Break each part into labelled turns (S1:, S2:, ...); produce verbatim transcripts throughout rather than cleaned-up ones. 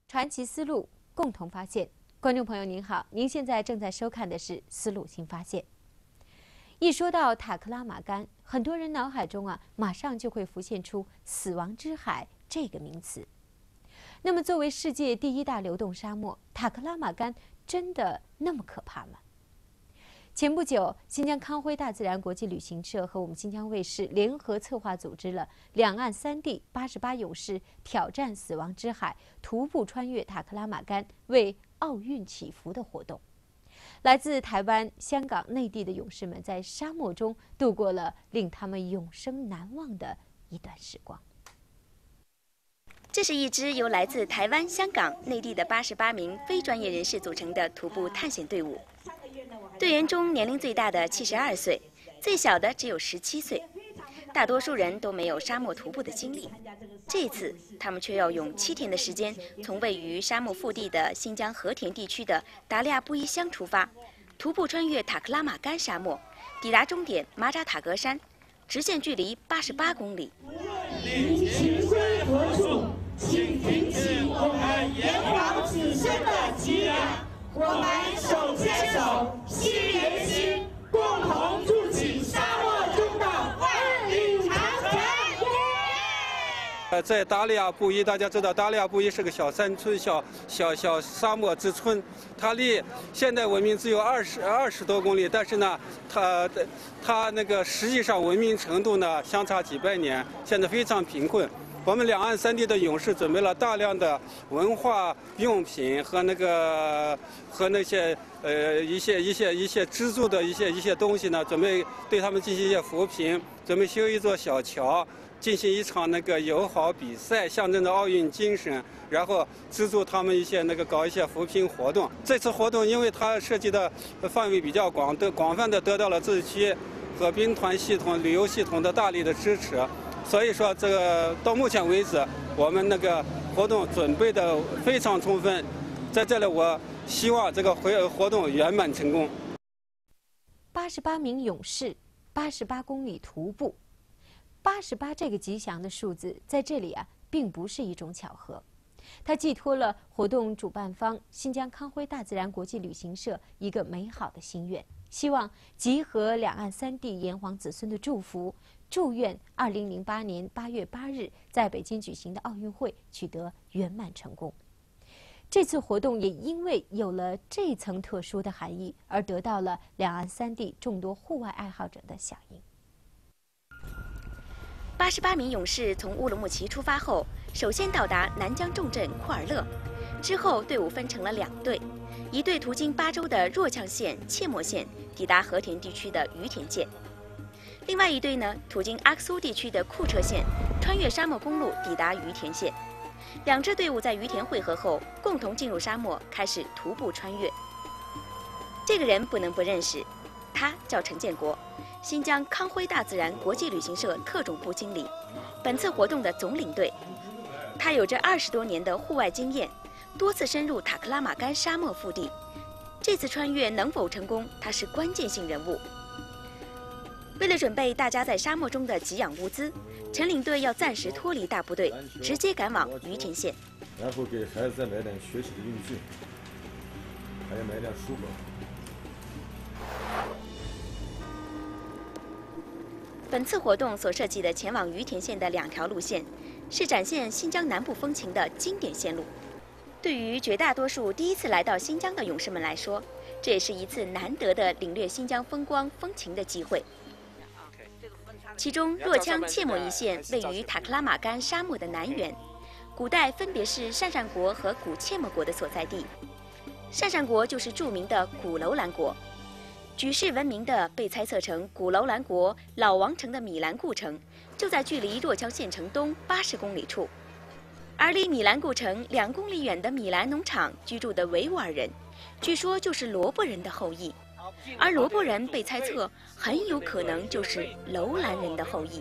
S1: 传奇思路，共同发现。观众朋友您好，您现在正在收看的是《丝路新发现》。一说到塔克拉玛干，很多人脑海中啊，马上就会浮现出“死亡之海”这个名词。那么，作为世界第一大流动沙漠，塔克拉玛干真的那么可怕吗？前不久，新疆康辉大自然国际旅行社和我们新疆卫视联合策划组织了两岸三地八十八勇士挑战死亡之海，徒步穿越塔克拉玛干，为奥运祈福的活动。来自台湾、香港、内地的勇士们在沙漠中度过了令他们永生难忘的一段时光。
S2: 这是一支由来自台湾、香港、内地的八十八名非专业人士组成的徒步探险队伍。队员中年龄最大的七十二岁，最小的只有十七岁，大多数人都没有沙漠徒步的经历。这次，他们却要用七天的时间，从位于沙漠腹地的新疆和田地区的达利亚布依乡出发，徒步穿越塔克拉玛干沙漠，抵达终点马扎塔格山，直线距离八十八公里。
S3: 您情归何处？请挺起我们炎黄子孙的脊梁。我们手牵手，心连心，共同筑起沙漠中的万里长城。
S4: 呃，在达利亚布依，大家知道达利亚布依是个小山村、小小小沙漠之村，它离现代文明只有二十二十多公里，但是呢，它它那个实际上文明程度呢相差几百年，现在非常贫困。我们两岸三地的勇士准备了大量的文化用品和那个和那些呃一些一些一些支柱的一些一些东西呢，准备对他们进行一些扶贫，准备修一座小桥，进行一场那个友好比赛，象征着奥运精神，然后资助他们一些那个搞一些扶贫活动。这次活动因为它涉及的范围比较广，得广泛的得到了自治区和兵团系统、旅游系统的大力的支持。所以说，这个到目前为止，我们那个活动准备的非常充分。在这里，我希望这个活活动圆满成功。
S1: 八十八名勇士，八十八公里徒步，八十八这个吉祥的数字，在这里啊，并不是一种巧合，它寄托了活动主办方新疆康辉大自然国际旅行社一个美好的心愿，希望集合两岸三地炎黄子孙的祝福。祝愿二零零八年八月八日在北京举行的奥运会取得圆满成功。这次活动也因为有了这层特殊的含义，而得到了两岸三地众多户外爱好者的响应。
S2: 八十八名勇士从乌鲁木齐出发后，首先到达南疆重镇库尔勒，之后队伍分成了两队，一队途经巴州的若羌县、切莫县，抵达和田地区的于田县。另外一队呢，途经阿克苏地区的库车县，穿越沙漠公路抵达于田县。两支队伍在于田汇合后，共同进入沙漠，开始徒步穿越。这个人不能不认识，他叫陈建国，新疆康辉大自然国际旅行社特种部经理，本次活动的总领队。他有着二十多年的户外经验，多次深入塔克拉玛干沙漠腹地。这次穿越能否成功，他是关键性人物。为了准备大家在沙漠中的给养物资，陈领队要暂时脱离大部队，直接赶往于田县。
S5: 然后给孩子再买点学习的用具，还要买点书本。
S2: 本次活动所设计的前往于田县的两条路线，是展现新疆南部风情的经典线路。对于绝大多数第一次来到新疆的勇士们来说，这也是一次难得的领略新疆风光风情的机会。其中，若羌切莫一线位于塔克拉玛干沙漠的南缘，古代分别是鄯善国和古切莫国的所在地。鄯善国就是著名的古楼兰国，举世闻名的被猜测成古楼兰国老王城的米兰故城，就在距离若羌县城东八十公里处。而离米兰故城两公里远的米兰农场居住的维吾尔人，据说就是罗伯人的后裔。而罗伯人被猜测很有可能就是楼兰人的后裔。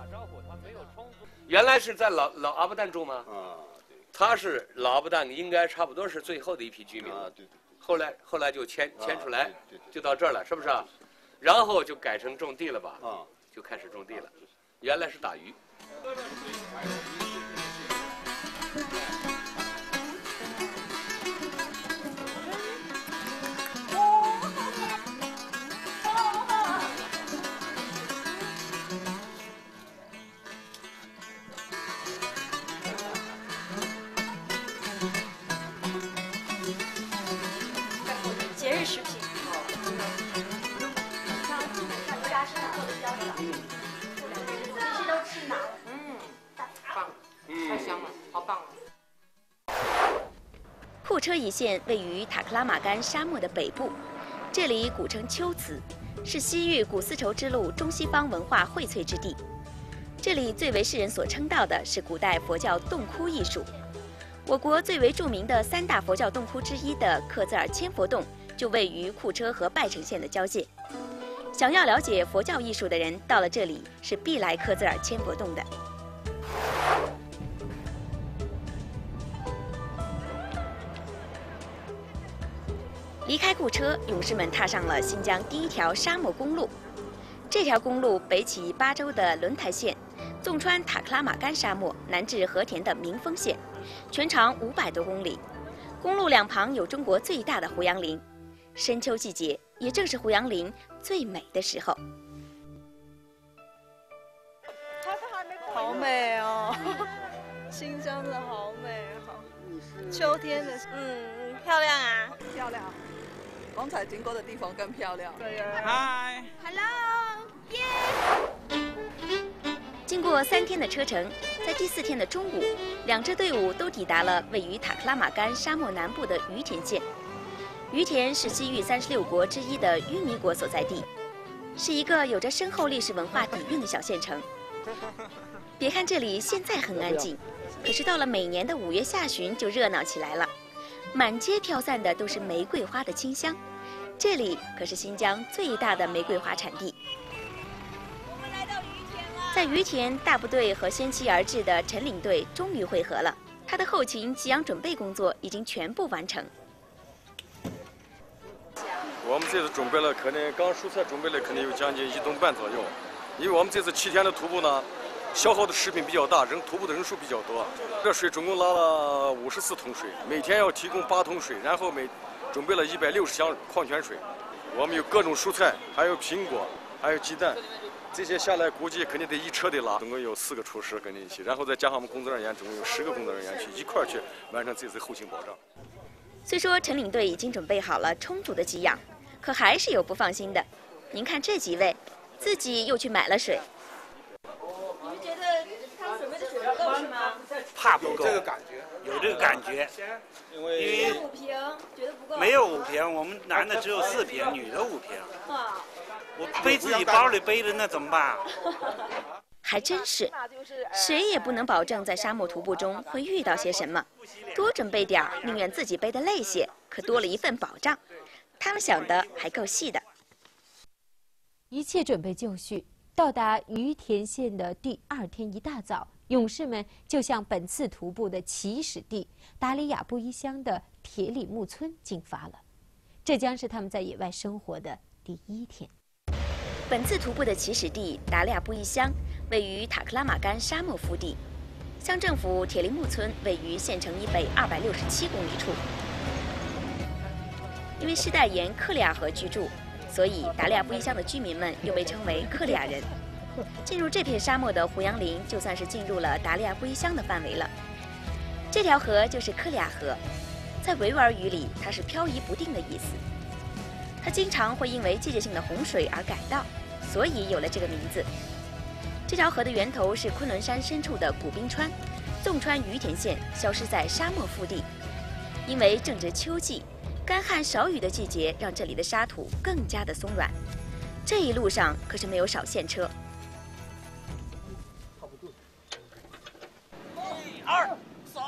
S6: 原来是在老老阿布旦住吗？啊，他是老阿布旦，应该差不多是最后的一批居民啊。对对。后来后来就迁迁出来，就到这儿了，是不是啊？然后就改成种地了吧？啊，就开始种地了。原来是打鱼。
S2: 库车一线位于塔克拉玛干沙漠的北部，这里古称丘茨，是西域古丝绸之路中西方文化荟萃之地。这里最为世人所称道的是古代佛教洞窟艺术。我国最为著名的三大佛教洞窟之一的克孜尔千佛洞，就位于库车和拜城县的交界。想要了解佛教艺术的人，到了这里是必来克孜尔千佛洞的。离开库车，勇士们踏上了新疆第一条沙漠公路。这条公路北起巴州的轮台县，纵穿塔克拉玛干沙漠，南至和田的鸣峰县，全长五百多公里。公路两旁有中国最大的胡杨林，深秋季节也正是胡杨林最美的时候。
S7: 好美哦，新疆的好美，好。秋天的，
S8: 嗯，漂亮啊，
S7: 漂亮。刚才经过的地方更漂亮。对呀。
S8: 嗨 ，Hello，
S2: 耶！经过三天的车程，在第四天的中午，两支队伍都抵达了位于塔克拉玛干沙漠南部的于田县。于田是西域三十六国之一的淤泥国所在地，是一个有着深厚历史文化底蕴的小县城。别看这里现在很安静，可是到了每年的五月下旬就热闹起来了，满街飘散的都是玫瑰花的清香。这里可是新疆最大的玫瑰花产地。在于田，大部队和先期而至的陈领队终于会合了，他的后勤给养准备工作已经全部完成。
S5: 我们这次准备了，可能刚蔬菜准备了，可能有将近一吨半左右。因为我们这次七天的徒步呢，消耗的食品比较大，人徒步的人数比较多。这水总共拉了五十四桶水，每天要提供八桶水，然后每准备了一百六十箱矿泉水。我们有各种蔬菜，还有苹果，还有鸡蛋。这些下来估计肯定得一车得拉，总共有四个厨师跟着一起，然后再加上我们工作人员，总共有十个工作人员去一块儿去完成这次后勤保障。
S2: 虽说陈领队已经准备好了充足的给养，可还是有不放心的。您看这几位，自己又去买了水。
S8: 你们觉得他们准备的水不够是吗？
S9: 怕不够，
S10: 有这个感觉，
S9: 有这个感觉，
S10: 因为
S8: 因为五瓶觉得不够。
S9: 没有五瓶，我们男的只有四瓶，女的五瓶。
S8: 哇！
S9: 我背自己包里背着那怎么办？
S2: 还真是，谁也不能保证在沙漠徒步中会遇到些什么，多准备点儿，宁愿自己背得累些，可多了一份保障。他们想的还够细的。
S1: 一切准备就绪，到达于田县的第二天一大早，勇士们就向本次徒步的起始地达里亚布依乡的铁里木村进发了。这将是他们在野外生活的第一天。
S2: 本次徒步的起始地达利亚布依乡位于塔克拉玛干沙漠腹地，乡政府铁林木村位于县城以北二百六十七公里处。因为世代沿克里亚河居住，所以达利亚布依乡的居民们又被称为克里亚人。进入这片沙漠的胡杨林，就算是进入了达利亚布依乡的范围了。这条河就是克里亚河，在维吾尔语里，它是漂移不定的意思。它经常会因为季节性的洪水而改道，所以有了这个名字。这条河的源头是昆仑山深处的古冰川，纵穿于田县，消失在沙漠腹地。因为正值秋季，干旱少雨的季节让这里的沙土更加的松软。这一路上可是没有少线车。
S9: 一二，走！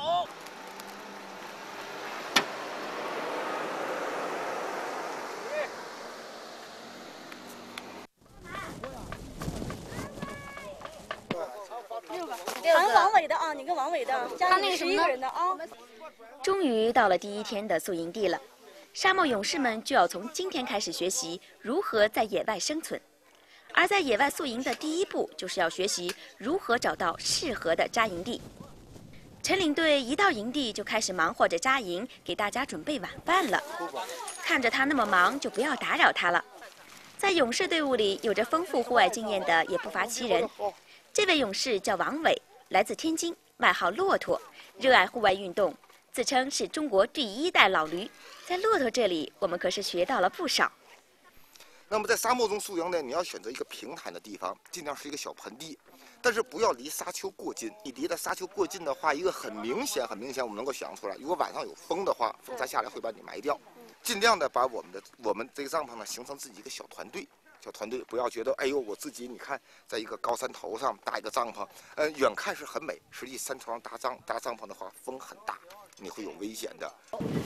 S8: 喊王伟的啊，你跟王伟的，加那个十一个人的啊。
S2: 终于到了第一天的宿营地了，沙漠勇士们就要从今天开始学习如何在野外生存。而在野外宿营的第一步，就是要学习如何找到适合的扎营地。陈领队一到营地就开始忙活着扎营，给大家准备晚饭了。看着他那么忙，就不要打扰他了。在勇士队伍里，有着丰富户外经验的也不乏其人。这位勇士叫王伟，来自天津，外号骆驼，热爱户外运动，自称是中国第一代老驴。在骆驼这里，我们可是学到了不少。
S11: 那么在沙漠中宿营呢，你要选择一个平坦的地方，尽量是一个小盆地。
S10: 但是不要离沙丘过近。你离的沙丘过近的话，一个很明显、很明显，我们能够想出来，如果晚上有风的话，风再下来会把你埋掉。尽量的把我们的我们这个帐篷呢，形成自己一个小团队。 小团队不要觉得，哎呦，我自己你看，在一个高山头上搭一个帐篷，呃，远看是很美，实际山头上搭帐搭帐篷的话，风很大，你会有危险的。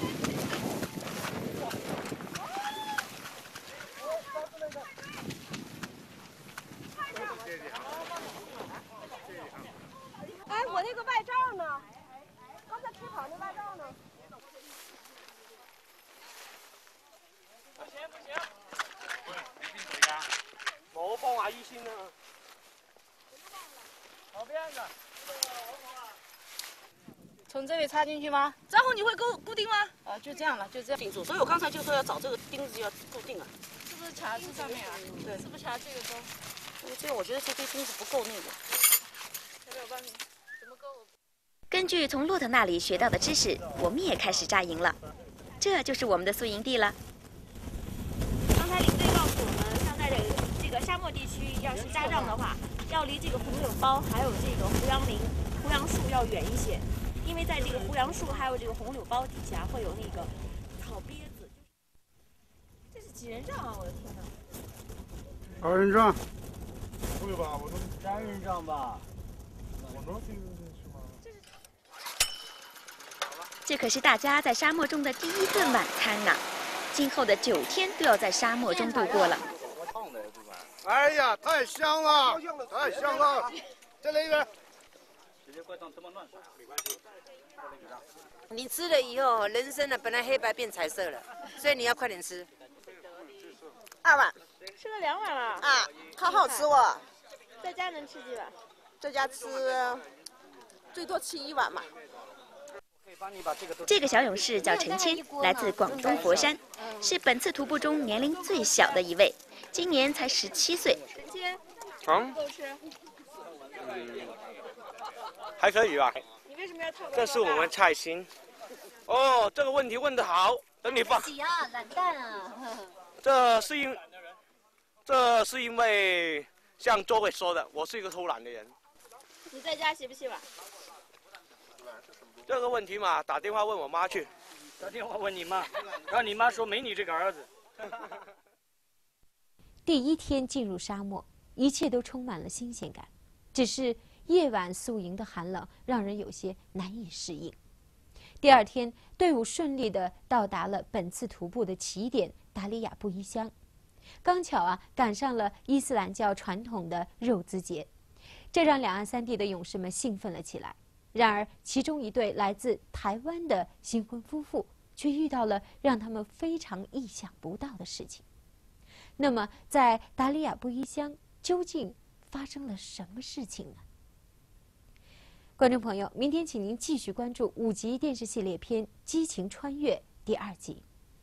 S8: 哎，我那个外罩呢？刚才吹跑那外罩呢？
S11: 行不行？ 我帮阿姨先啊，好辫子。
S12: 从这里插进去吗？
S8: 然后你会固固定吗？
S12: 啊，就这样了，就这样
S8: 顶住。所以我刚才就说要找这个钉子要固定啊。
S12: 是不是卡这上面啊？对，是不是卡这个钩？
S8: 这个我觉得这堆钉子不够那个。
S12: 要不要帮你？怎么够？
S2: 根据从骆驼那里学到的知识，我们也开始扎营了。这就是我们的宿营地了。
S13: 刚才领队告诉我们，像在这个这个沙漠地区，要是扎帐的话，要离这个红柳包还有这个胡杨林、胡杨树要远一些，因为在这个胡杨树还有这个红柳包底下会有那个草鳖子。
S8: 这是几人帐啊！我的天哪！
S14: 二人帐。
S11: 不会吧？我能三人帐吧？我能进去吗？
S2: 这可是大家在沙漠中的第一顿晚餐呐！今后的九天都要在沙漠中度过了。
S14: 哎呀，太香了，太香了！再来一个。
S15: 你吃了以后，人参呢本来黑白变彩色了，所以你要快点吃。
S8: 二碗，
S13: 吃了两碗了
S8: 啊，好好吃哦。
S13: 在家能吃几碗？
S8: 在家吃最多吃一碗嘛。
S2: 这个小勇士叫陈谦，来自广东佛山，是本次徒步中年龄最小的一位，今年才十七岁。
S13: 陈谦，
S11: 嗯，
S13: 够吃？
S11: 嗯，还可以吧。
S13: 你为什么要跳？
S11: 这是我们菜心。哦，这个问题问得好，等你放。
S8: 洗啊，懒蛋啊！
S11: 这是因，这是因为像周伟说的，我是一个偷懒的人。
S13: 你在家洗不洗碗？
S11: 这个问题嘛，打电话问我妈去。打电话问你妈，让你妈说没你这个儿子。
S1: 第一天进入沙漠，一切都充满了新鲜感，只是夜晚宿营的寒冷让人有些难以适应。第二天，队伍顺利地到达了本次徒步的起点达里亚布依乡，刚巧啊赶上了伊斯兰教传统的肉孜节，这让两岸三地的勇士们兴奋了起来。然而，其中一对来自台湾的新婚夫妇却遇到了让他们非常意想不到的事情。那么，在达里亚布依乡究竟发生了什么事情呢？观众朋友，明天请您继续关注五集电视系列片《激情穿越》第二集。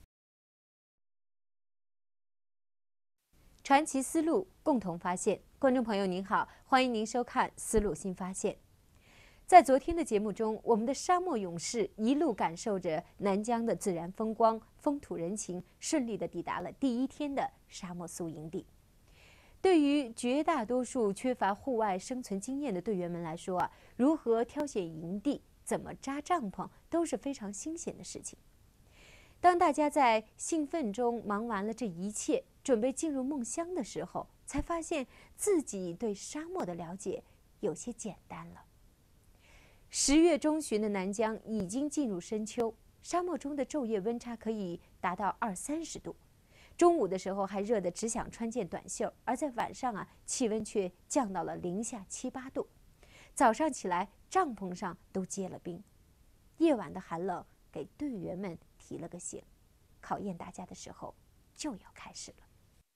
S1: 传奇思路，共同发现。观众朋友您好，欢迎您收看《思路新发现》。在昨天的节目中，我们的沙漠勇士一路感受着南疆的自然风光、风土人情，顺利地抵达了第一天的沙漠宿营地。对于绝大多数缺乏户外生存经验的队员们来说啊，如何挑选营地、怎么扎帐篷，都是非常新鲜的事情。当大家在兴奋中忙完了这一切，准备进入梦乡的时候，才发现自己对沙漠的了解有些简单了。十月中旬的南疆已经进入深秋，沙漠中的昼夜温差可以达到二三十度，中午的时候还热得只想穿件短袖，而在晚上啊，气温却降到了零下七八度。早上起来，帐篷上都结了冰。夜晚的寒冷给队员们提了个醒，考验大家的时候就要开始了。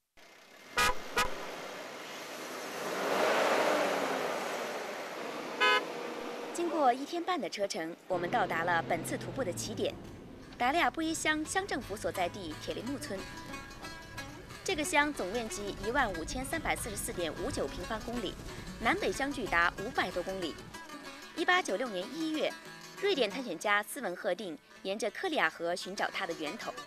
S2: 经过一天半的车程，我们到达了本次徒步的起点——达利亚布依乡乡政府所在地铁林木村。这个乡总面积一万五千三百四十四点五九平方公里，南北相距达五百多公里。一八九六年一月，瑞典探险家斯文赫定沿着克里亚河寻找它的源头。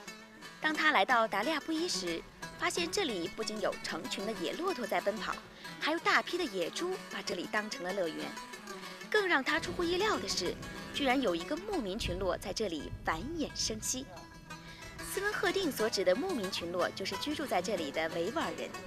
S2: 当他来到达利亚布依时，发现这里不仅有成群的野骆驼在奔跑， 还有大批的野猪把这里当成了乐园。更让他出乎意料的是，居然有一个牧民群落在这里繁衍生息。斯温赫定所指的牧民群落，就是居住在这里的维吾尔人。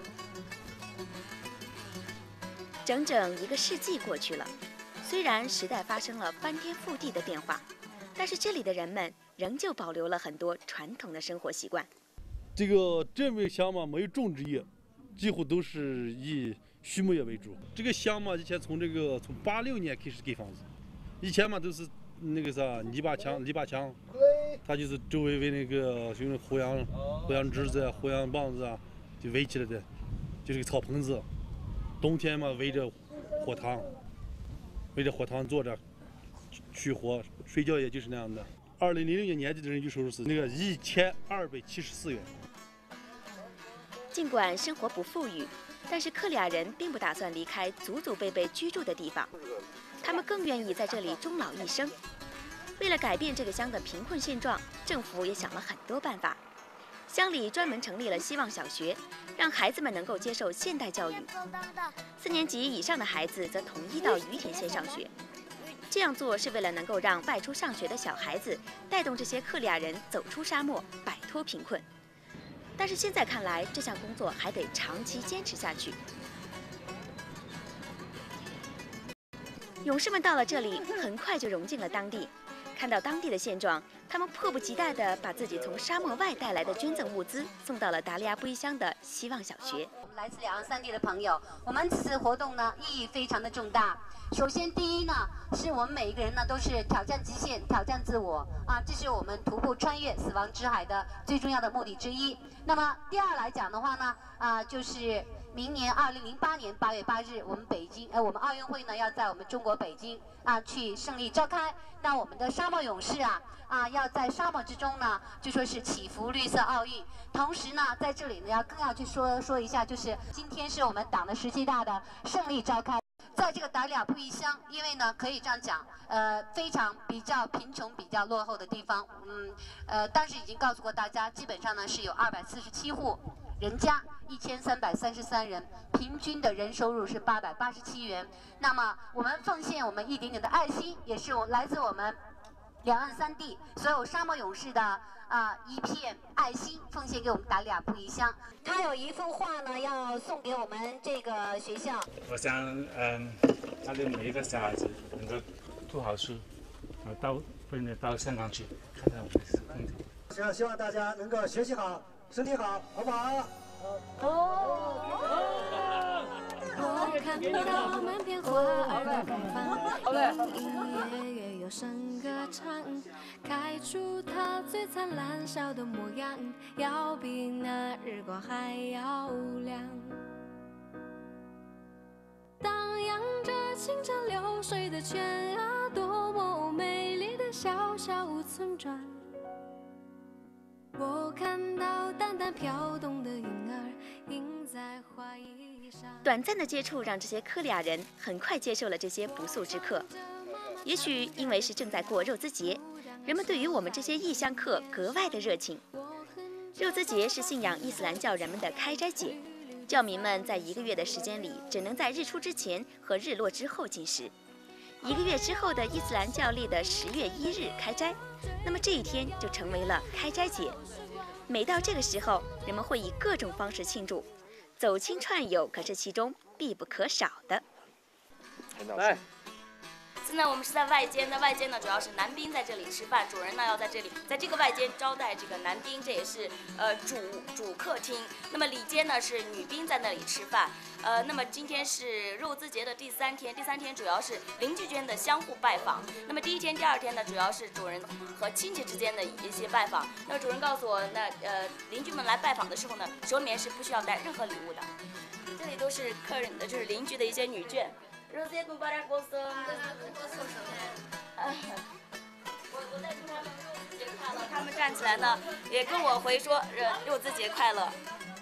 S2: 整整一个世纪过去了，虽然时代发生了翻天覆地的变化，但是这里的人们仍旧保留了很多传统的生活习惯。
S16: 这个这边乡嘛没有种植业，几乎都是以畜牧业为主。这个乡嘛以前从这个从八六年开始盖房子，以前嘛都是那个啥泥巴墙、篱笆墙，它就是周围围那个就是胡杨、胡杨枝子、胡杨棒子啊，就围起来的，就是个草棚子。冬天嘛围着火塘，围着火塘坐着取火，睡觉也就是那样的。二零零六年年底的人均收入是那个一千二百七十四元。
S2: 尽管生活不富裕，但是克里亚人并不打算离开祖祖辈辈居住的地方，他们更愿意在这里终老一生。为了改变这个乡的贫困现状，政府也想了很多办法。乡里专门成立了希望小学，让孩子们能够接受现代教育。四年级以上的孩子则统一到于田县上学。这样做是为了能够让外出上学的小孩子带动这些克里亚人走出沙漠，摆脱贫困。但是现在看来，这项工作还得长期坚持下去。勇士们到了这里，很快就融进了当地。看到当地的现状，他们迫不及待地把自己从沙漠外带来的捐赠物资送到了达利亚布依乡的希望小学。
S17: 我们来自两岸三地的朋友，我们此次活动呢意义非常的重大。首先，第一呢，是我们每一个人呢都是挑战极限、挑战自我啊，这是我们徒步穿越死亡之海的最重要的目的之一。那么第二来讲的话呢，啊，就是明年二零零八年八月八日，我们北京呃，我们奥运会呢要在我们中国北京啊去胜利召开。那我们的沙漠勇士啊啊要在沙漠之中呢，就说是祈福绿色奥运。同时呢，在这里呢要更要去说说一下，就是今天是我们党的十七大的胜利召开。在这个达利亚布依乡，因为呢可以这样讲，呃，非常比较贫穷、比较落后的地方，嗯，呃，当时已经告诉过大家，基本上呢是有二百四十七户人家，一千三百三十三人，平均的人收入是八百八十七元。那么我们奉献我们一点点的爱心，也是我来自我们两岸三地所有沙漠勇士的啊、呃、一片爱心，奉献给我们达利亚布依乡。他有一幅画呢，要送给我们这个学校。
S18: 我想，嗯，那里每一个小孩子能够读好书，呃，到回来到香港去看看我们的风景。
S19: 希望希望大家能够学习好，身体好，好不好？
S3: 哦。我看到满片花儿的开放，隐隐约约有声歌唱，开出它最灿烂笑的模样，要比那日光还要亮。荡漾着清澈流水的泉啊，多么美丽的小小村庄。我看到淡淡飘动的云儿，映在花衣上。
S2: 短暂的接触让这些克里亚人很快接受了这些不速之客。也许因为是正在过肉孜节，人们对于我们这些异乡客格外的热情。肉孜节是信仰伊斯兰教人们的开斋节，教民们在一个月的时间里只能在日出之前和日落之后进食。一个月之后的伊斯兰教历的十月一日开斋，那么这一天就成为了开斋节。每到这个时候，人们会以各种方式庆祝，走亲串友可是其中必不可少的。
S6: 来，
S13: 现在我们是在外间，在外间呢主要是男宾在这里吃饭，主人呢要在这里，在这个外间招待这个男宾，这也是呃主主客厅。那么里间呢是女宾在那里吃饭。呃，那么今天是肉孜节的第三天，第三天主要是邻居间的相互拜访。那么第一天、第二天呢，主要是主人和亲戚之间的一些拜访。那主人告诉我，那呃邻居们来拜访的时候呢，手里面是不需要带任何礼物的。这里都是客人的，就是邻居的一些女眷。肉孜木巴拉国松，我我在祝他们肉孜节快乐。他们站起来呢，也跟我回说，呃，肉孜节快乐。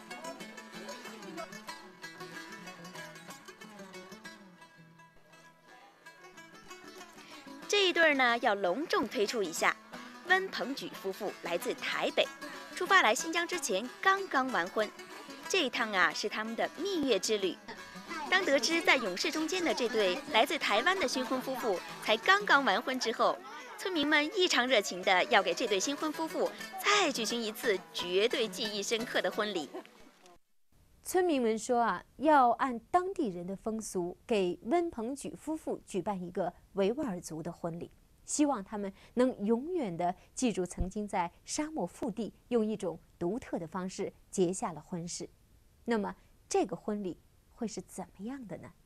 S2: 这一对呢，要隆重推出一下。温鹏举夫妇来自台北，出发来新疆之前刚刚完婚，这一趟啊是他们的蜜月之旅。
S17: 太
S2: 当得知在勇士中间的这对来自台湾的新婚夫妇才刚刚完婚之后，村民们异常热情地要给这对新婚夫妇再举行一次绝对记忆深刻的婚礼。
S1: 村民们说啊，要按当地人的风俗，给温鹏举夫妇举办一个维吾尔族的婚礼，希望他们能永远地记住曾经在沙漠腹地用一种独特的方式结下了婚事。那么，这个婚礼会是怎么样的呢？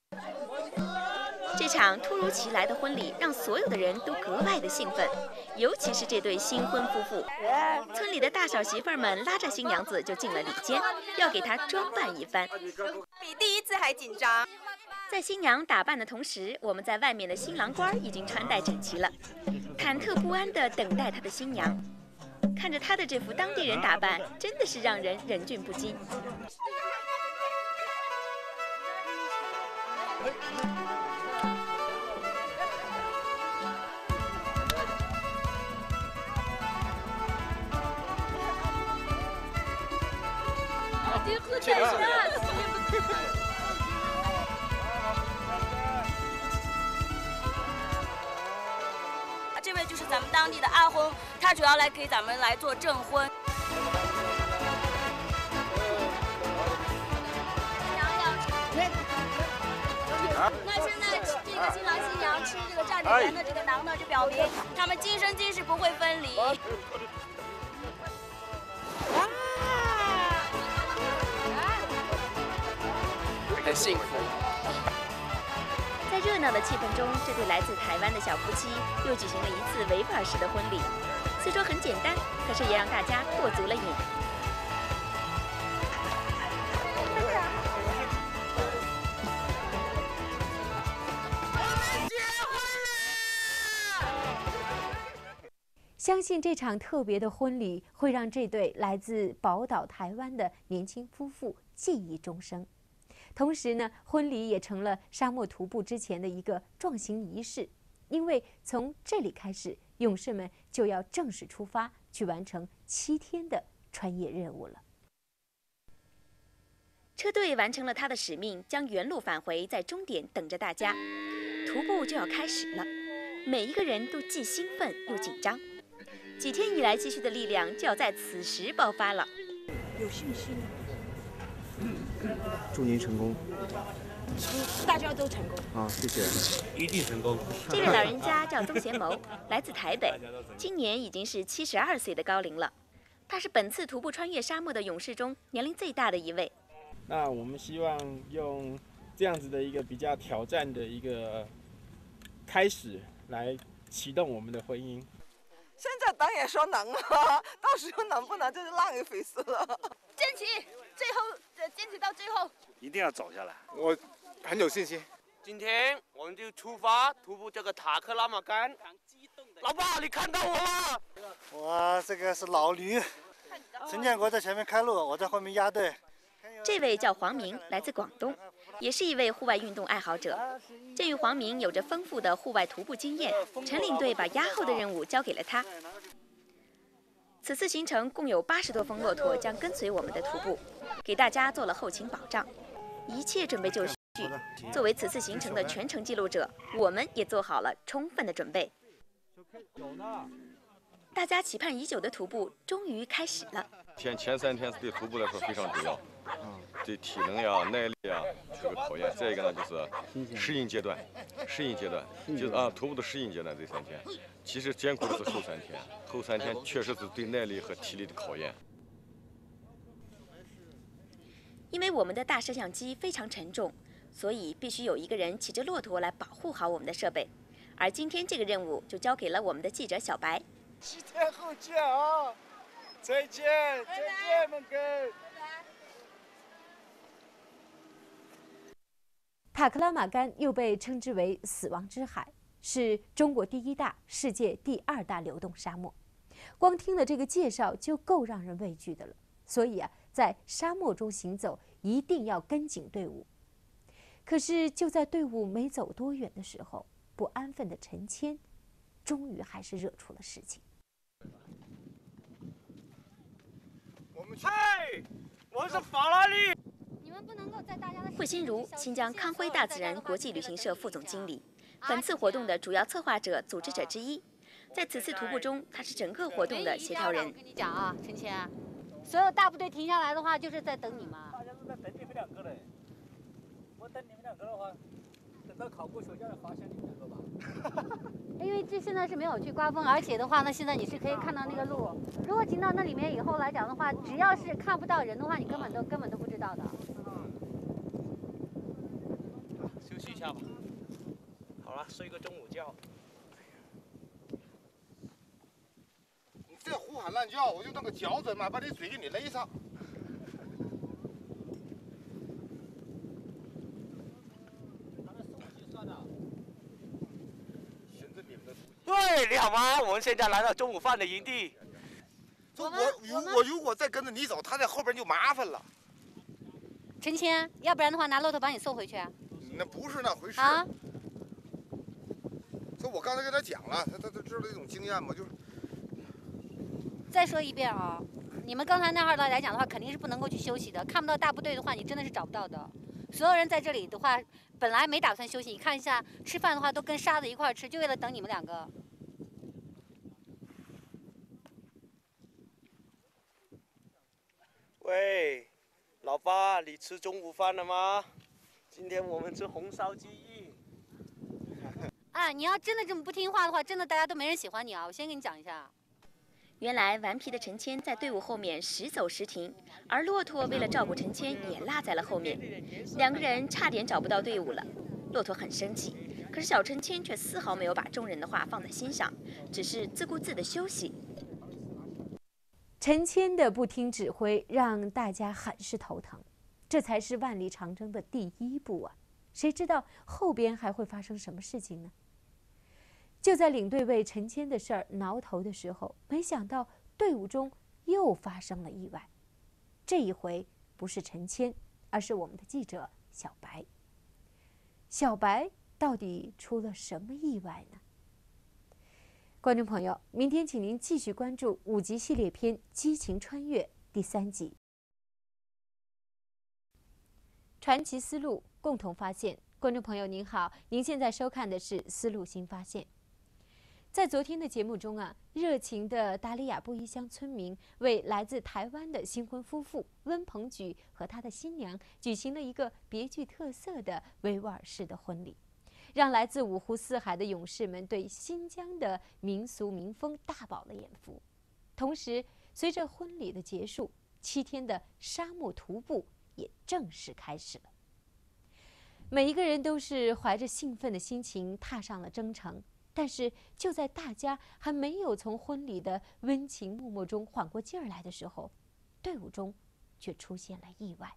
S2: 这场突如其来的婚礼让所有的人都格外的兴奋，尤其是这对新婚夫妇。村里的大小媳妇儿们拉着新娘子就进了礼间，要给她装扮一番，
S8: 比第一次还紧张。
S2: 在新娘打扮的同时，我们在外面的新郎官已经穿戴整齐了，忐忑不安地等待他的新娘。看着他的这副当地人打扮，真的是让人忍俊不禁。
S20: 这位就是咱们当地的阿訇，他主要来给咱们来做证婚。那现在这个新郎新娘吃这个炸酱圆的这个馕呢，就表明他们今生今世不会分离。
S6: 很幸福。
S2: 在热闹的气氛中，这对来自台湾的小夫妻又举行了一次维吾尔式的婚礼。虽说很简单，可是也让大家过足了瘾。
S1: 相信这场特别的婚礼会让这对来自宝岛台湾的年轻夫妇记忆终生。同时呢，婚礼也成了沙漠徒步之前的一个壮行仪式，因为从这里开始，勇士们就要正式出发，去完成七天的穿越任务了。
S2: 车队完成了他的使命，将原路返回，在终点等着大家。徒步就要开始了，每一个人都既兴奋又紧张。几天以来积蓄的力量就要在此时爆发了。
S12: 有信心。
S21: 祝您成功。
S12: 大家都成功。
S21: 好，谢谢。
S9: 一定成功。
S2: 这位老人家叫宗贤谋，来自台北，今年已经是七十二岁的高龄了。他是本次徒步穿越沙漠的勇士中年龄最大的一位。
S22: 那我们希望用这样子的一个比较挑战的一个开始来启动我们的婚姻。
S7: 现在党也说能啊，到时候能不能就是浪一回事了。
S20: 坚持，最后坚持到最后，
S9: 一定要走下来。
S14: 我很有信心。
S11: 今天我们就出发徒步这个塔克拉玛干。老爸，你看到我了？
S19: 我这个是老驴，陈建国在前面开路，我在后面压队。
S2: 这位叫黄明，来自广东，也是一位户外运动爱好者。鉴于黄明有着丰富的户外徒步经验，陈领队把压后的任务交给了他。此次行程共有八十多峰骆驼将跟随我们的徒步，给大家做了后勤保障，一切准备就绪。作为此次行程的全程记录者，我们也做好了充分的准备。大家期盼已久的徒步终于开始了。
S5: 前前三天对徒步来说非常重要，对体能呀、耐力呀是个考验。再一个呢，就是适应阶段，适应阶段就是啊，徒步的适应阶段这三天，其实艰苦的是后三天，后三天确实是对耐力和体力的考验。
S2: 因为我们的大摄像机非常沉重，所以必须有一个人骑着骆驼来保护好我们的设备。而今天这个任务就交给了我们的记者小白。
S22: 七天后见啊！再见，再见，孟哥。
S1: 塔克拉玛干又被称之为“死亡之海”，是中国第一大、世界第二大流动沙漠。光听了这个介绍就够让人畏惧的了。所以啊，在沙漠中行走一定要跟紧队伍。可是就在队伍没走多远的时候，不安分的陈谦，终于还是惹出了事情。
S11: 我们去，我是法拉利。
S13: 你
S17: 们不能够在大家的。
S2: 惠心如，新疆康辉大自然国际旅行社副总经理，本次活动的主要策划者、组织者之一。在此次徒步中，他是整个活动的协调人。
S17: 我跟你讲啊，陈谦，所有大部队停下来的话，就是在等你们。
S9: 大家都在等你们两个嘞。我等你们两个的话，等到考过学校再发现你们两个吧。
S17: 因为这现在是没有去刮风，而且的话呢，现在你是可以看到那个路。如果进到那里面以后来讲的话，只要是看不到人的话，你根本都根本都不知道的。
S11: 休息一下吧。好了，睡个中午觉。
S14: 你再胡喊乱叫，我就弄个脚枕嘛，把你嘴给你勒上。
S11: 喂，你好吗？我们现在来到中午饭的营地。
S14: 我我我如果再跟着你走，他在后边就麻烦了。
S17: 陈谦，要不然的话拿骆驼把你送回去啊？
S14: 那不是那回事
S17: 啊。
S14: 所以我刚才跟他讲了，他他他知道这种经验嘛，就是。
S17: 再说一遍啊，你们刚才那儿来讲的话，肯定是不能够去休息的。看不到大部队的话，你真的是找不到的。所有人在这里的话，本来没打算休息。你看一下，吃饭的话都跟沙子一块吃，就为了等你们两个。
S11: 喂，老八，你吃中午饭了吗？今天我们吃红烧鸡翼。
S17: 啊，你要真的这么不听话的话，真的大家都没人喜欢你啊！我先跟你讲一下。
S2: 原来顽皮的陈谦在队伍后面时走时停，而骆驼为了照顾陈谦也落在了后面，两个人差点找不到队伍了。骆驼很生气，可是小陈谦却丝毫没有把众人的话放在心上，只是自顾自地休息。
S1: 陈谦的不听指挥让大家很是头疼，这才是万里长征的第一步啊！谁知道后边还会发生什么事情呢？就在领队为陈谦的事儿挠头的时候，没想到队伍中又发生了意外。这一回不是陈谦，而是我们的记者小白。小白到底出了什么意外呢？观众朋友，明天请您继续关注五集系列片《激情穿越》第三集。传奇思路，共同发现。观众朋友您好，您现在收看的是《思路新发现》。在昨天的节目中啊，热情的达里亚布依乡村民为来自台湾的新婚夫妇温鹏举和他的新娘举行了一个别具特色的维吾尔式的婚礼，让来自五湖四海的勇士们对新疆的民俗民风大饱了眼福。同时，随着婚礼的结束，七天的沙漠徒步也正式开始了。每一个人都是怀着兴奋的心情踏上了征程。但是，就在大家还没有从婚礼的温情脉脉中缓过劲儿来的时候，队伍中却出现了意外。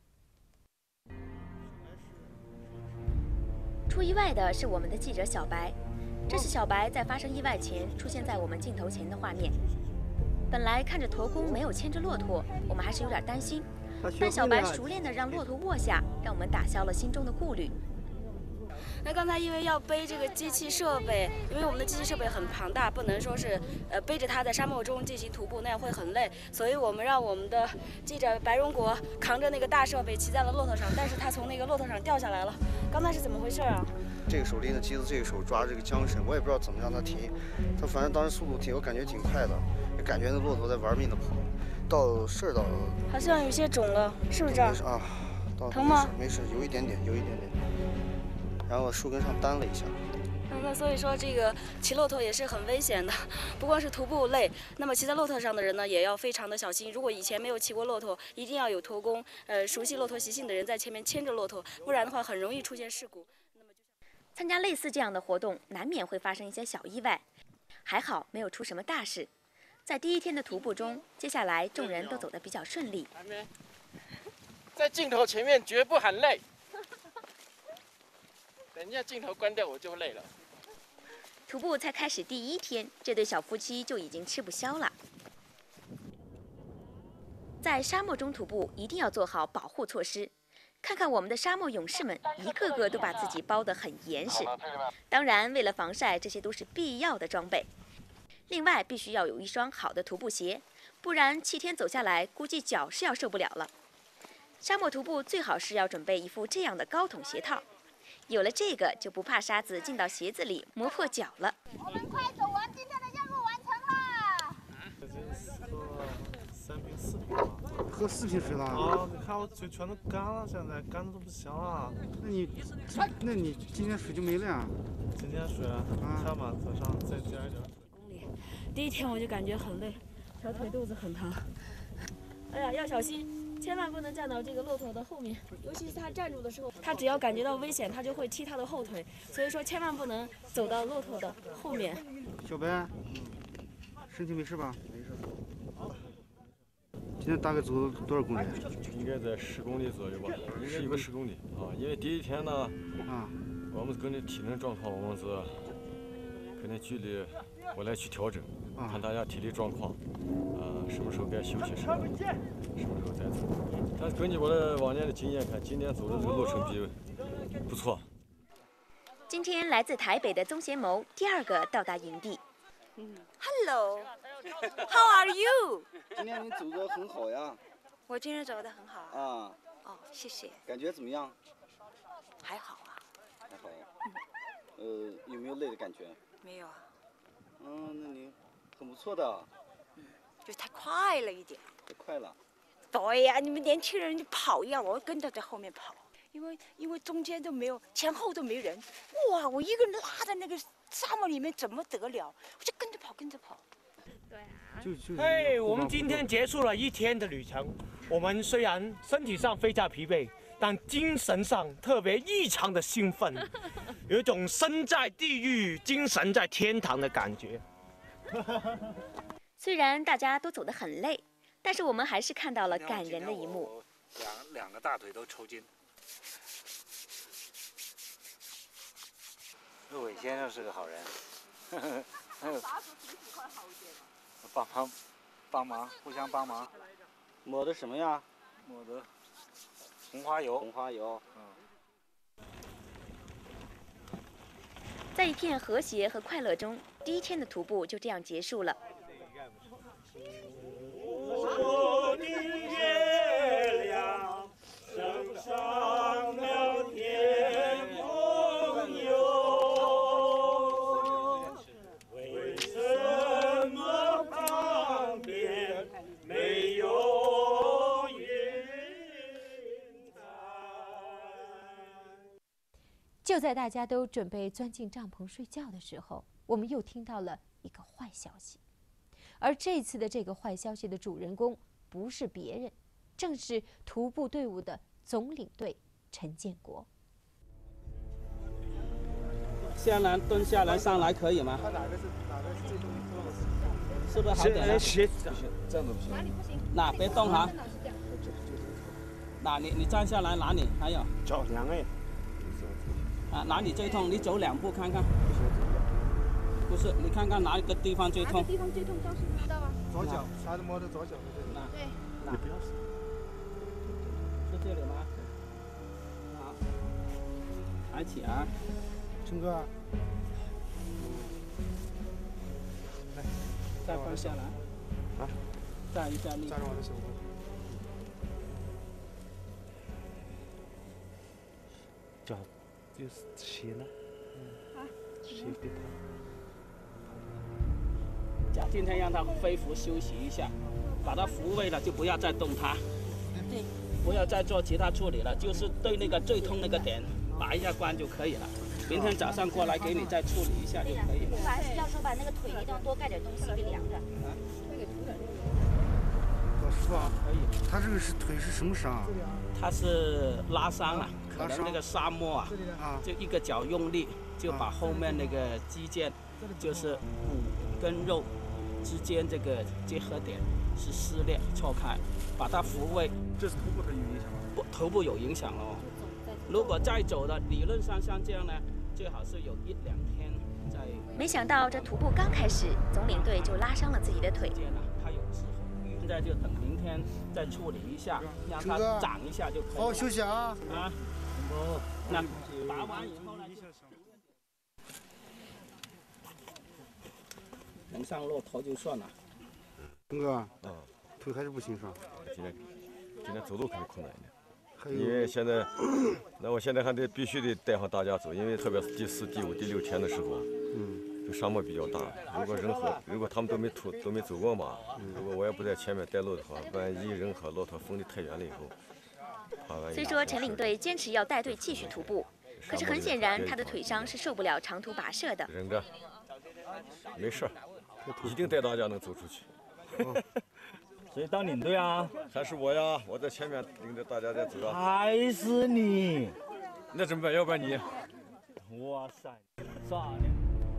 S2: 出意外的是我们的记者小白，这是小白在发生意外前出现在我们镜头前的画面。本来看着驼工没有牵着骆驼，我们还是有点担心，但小白熟练地让骆驼卧下，让我们打消了心中的顾虑。
S4: 那刚才因为要背这个机器设备，因为我们的机器设备很庞大，不能说是呃背着它在沙漠中进行徒步，那样会很累，所以我们让我们的记者白荣国扛着那个大设备骑在了骆驼上，但是他从那个骆驼上掉下来了。刚才是怎么回事啊？
S10: 这个手拎着机子，这个手抓着这个缰绳，我也不知道怎么让它停，它反正当时速度挺，我感觉挺快的，也感觉那骆驼在玩命的跑。到事儿到
S4: 好像有些肿了，是不是这样？
S10: 啊，
S4: 疼吗？
S10: 没事，有一点点，有一点点。然后树根上担了一下。
S4: 那所以说，这个骑骆驼也是很危险的，不光是徒步累，那么骑在骆驼上的人呢，也要非常的小心。如果以前没有骑过骆驼，一定要有驼工，呃，熟悉骆驼习性的人在前面牵着骆驼，不然的话很容易出现事故。
S2: 参加类似这样的活动，难免会发生一些小意外，还好没有出什么大事。在第一天的徒步中，接下来众人都走得比较顺利。
S22: 在镜头前面绝不喊累。等一下镜头关掉我就累了。
S2: 徒步才开始第一天，这对小夫妻就已经吃不消了。在沙漠中徒步一定要做好保护措施。看看我们的沙漠勇士们，一个个都把自己包得很严实。当然，为了防晒，这些都是必要的装备。另外，必须要有一双好的徒步鞋，不然七天走下来，估计脚是要受不了了。 沙漠徒步最好是要准备一副这样的高筒鞋套，有了这个就不怕沙子进到鞋子里磨破脚了。
S3: 我们快走完，今天的任务完成了。
S15: 三瓶四瓶吧。
S10: 喝四瓶水了。
S15: 啊，你看我嘴全都干了，现在干的都不行了。
S10: 那你，那你今天水就没了呀？
S15: 今天水啊，看吧，早上再加一点。
S4: 公里，第一天我就感觉很累，小腿肚子很疼。哎呀，要小心，千万不能站到这个骆驼的后面，尤其是它站住的时候，它只要感觉到危险，它就会踢它的后腿，所以说千万不能走到骆驼的后面。
S10: 小白，身体没事吧？没事。今天大概走了多少公里？
S5: 应该在十公里左右吧，十一个十公里啊。因为第一天呢，啊，我们根据体能状况，我们是肯定距离我来去调整，啊、看大家体力状况，呃，什么时候该休息什么，什么时候再走。但是根据我的往年的经验看，今天走的这个路程比不错。
S2: 今天来自台北的宗贤谋第二个到达营地。
S12: Hello, how are you？
S10: 今天你走得很好呀。
S12: 我今天走得很好。
S10: 啊。
S12: 哦，谢谢。
S10: 感觉怎么样？
S12: 还好啊。
S10: 还好。嗯。呃，有没有累的感觉？
S12: 没有啊。
S10: 嗯，那你很不错的。
S12: 嗯，就是太快了一点。
S10: 太快了。
S12: 对呀，你们年轻人就跑一样，我跟着在后面跑，因为因为中间都没有，前后都没人。哇，我一个人拉在那个沙漠里面怎么得了？我就跟着跑，跟着跑。
S4: 对啊。
S16: 嘿，我们今天结束了一天的旅程。我们虽然身体上非常疲惫，但精神上特别异常的兴奋，有一种身在地狱、精神在天堂的感觉。
S2: 虽然大家都走得很累，但是我们还是看到了感人的一幕。
S9: 两两个大腿都抽筋。陆伟先生是个好人，呵呵，还有帮忙，帮忙，互相帮忙。
S10: 抹的什么呀？
S9: 抹的红花油。
S10: 红花油。嗯。
S2: 在一片和谐和快乐中，第一天的徒步就这样结束了。
S3: 我的月亮升上了天空哟，为什么旁边没有云彩？
S1: 就在大家都准备钻进帐篷睡觉的时候，我们又听到了一个坏消息。而这次的这个坏消息的主人公不是别人，正是徒步队伍的总领队陈建国。
S23: 下来蹲下来上来可以吗？是不是好点了？
S15: 鞋子这样都不行。
S23: 哪里不行？那别动哈。那你你站下来哪里？还有
S15: 脚凉哎。
S23: 啊，哪里最痛？你走两步看看。不是，你看看哪个地方最痛？
S12: 哪个地方最痛？告诉你知道吧？
S15: 左脚，他的摸着左脚的这里。
S12: 对。
S15: 你不要死。
S23: 是这里吗？好，抬起啊，
S10: 陈哥。
S15: 来，
S23: 再放下来。
S15: 啊。
S23: 站一下力。
S15: 站着我的手。脚就是斜了。
S12: 啊。
S15: 斜对头。
S23: 今天让他恢复休息一下，把他复位了就不要再动它，
S12: 对，
S23: 不要再做其他处理了，就是对那个最痛那个点拔一下关就可以了。明天早上过来给你再处理一下就可以了。
S13: 把要说把那个腿一定要多盖点东西，会凉着。
S10: 老师傅啊，可以。他这个是腿是什么伤啊？
S23: 他是拉伤了，可能那个沙漠啊，
S10: 啊，
S23: 就一个脚用力就把后面那个肌腱，就是骨跟肉之间这个结合点是撕裂错开，把它复位。
S15: 这是头部的有影响吗？
S23: 不，头部有影响了哦。如果再走的，理论上像这样呢，最好是有一两天再。
S2: 没想到这徒步刚开始，总领队就拉伤了自己的腿。
S23: 他有之后，现在就等明天再处理一下，让它长一下就可以了。
S10: 好好休息啊！
S23: 啊，哦，那拔完以后呢？能上骆驼就算了。
S10: 陈哥，嗯，腿还是不行是吧？
S5: 今天今天走路可能困难一点。 因为现在，那我现在还得必须得带上大家走，因为特别是第四、第五、第六天的时候，嗯，这沙漠比较大，如果人和如果他们都没突都没走过嘛，如果我也不在前面带路的话，万一人和骆驼分得太远了以后，怕万一。
S2: 虽说陈领队坚持要带队继续徒步，可是很显然他的腿伤是受不了长途跋涉的。
S5: 忍着，没事儿，一定带大家能走出去。
S6: 谁当领队啊？
S5: 还是我呀，我在前面领着大家在走啊。
S6: 还是你？
S5: 那怎么办？要不然你？
S6: 哇塞，啥呢？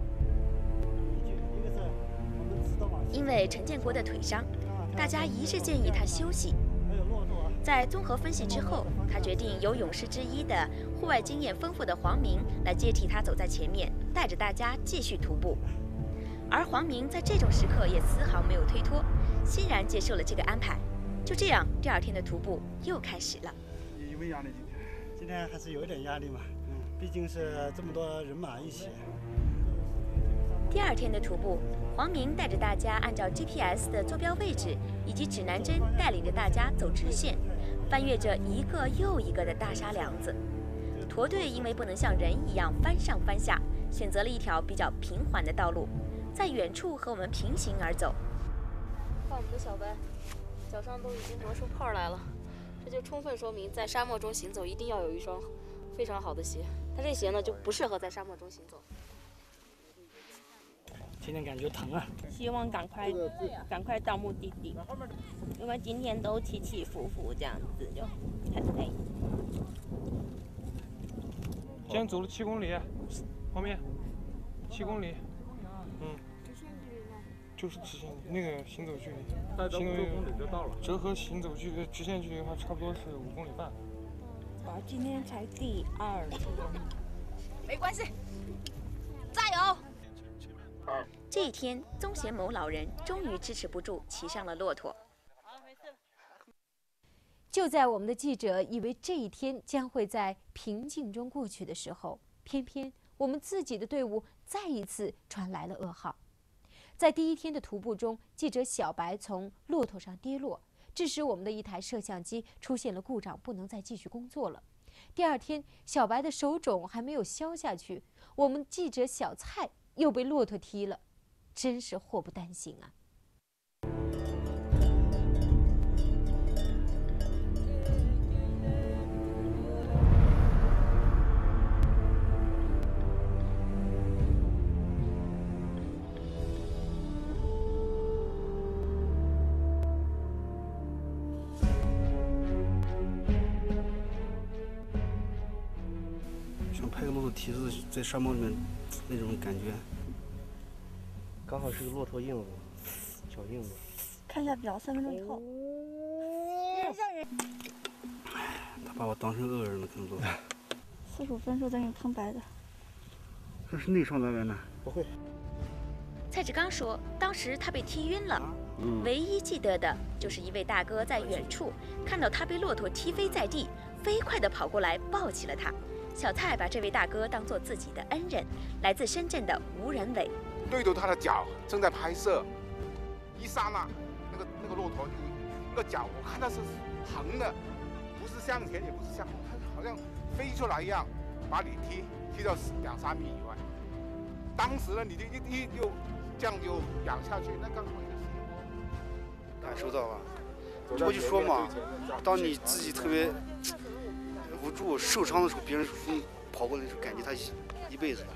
S2: 因为陈建国的腿伤，大家一致建议他休息。在综合分析之后，他决定由勇士之一的户外经验丰富的黄明来接替他走在前面，带着大家继续徒步。而黄明在这种时刻也丝毫没有推脱，欣然接受了这个安排。就这样，第二天的徒步又开始了。
S19: 有没有压力？今天？今天还是有一点压力嘛，嗯，毕竟是这么多人马一起。
S2: 第二天的徒步，黄明带着大家按照 G P S 的坐标位置以及指南针，带领着大家走直线，翻越着一个又一个的大沙梁子。驼队因为不能像人一样翻上翻下，选择了一条比较平缓的道路，在远处和我们平行而走。
S4: 看我们的小白，脚上都已经磨出泡来了，这就充分说明在沙漠中行走一定要有一双非常好的鞋。它这鞋呢就不适合在沙漠中行走。
S23: 今天感觉疼啊！
S13: 希望赶快赶快到目的地，因为今天都起起伏伏这样子就很累。
S15: 今天走了七公里，后面七公里，嗯，就是直线那个行走距离，
S22: 再走六公里就到了。
S15: 折合行走距离直线距离的话，差不多是五公里半。
S13: 我今天才第二，
S2: 没关系，加油！这一天，宗贤某老人终于支持不住，骑上了骆驼。
S1: 就在我们的记者以为这一天将会在平静中过去的时候，偏偏我们自己的队伍再一次传来了噩耗。在第一天的徒步中，记者小白从骆驼上跌落，致使我们的一台摄像机出现了故障，不能再继续工作了。第二天，小白的手肿还没有消下去，我们记者小蔡又被骆驼踢了，真是祸不单行啊！
S10: 想拍个骆驼蹄子在沙漠里面那种感觉。
S21: 刚好是个骆驼印子，脚印子。
S13: 看一下表，三分钟以后。
S10: 他把我当成恶人了，可能都。
S13: 四十五分钟再给你喷白的。
S10: 这是内伤来源呢？
S21: 不会。
S2: 蔡志刚说，当时他被踢晕了，嗯、唯一记得的就是一位大哥在远处看到他被骆驼踢飞在地，飞快地跑过来抱起了他。小蔡把这位大哥当作自己的恩人，来自深圳的吴仁伟。
S8: 对着他的脚正在拍摄，一刹那，那个那个骆驼就那个脚，我看它是横的，不是向前也不是向后，它好像飞出来一样，把你踢踢到两三米以外。当时呢，你就一踢就这样就仰下去，那刚好就是
S10: 感受到了。我就说嘛，当你自己特别无助、受伤的时候，别人跑过来的时候，感觉他一辈子。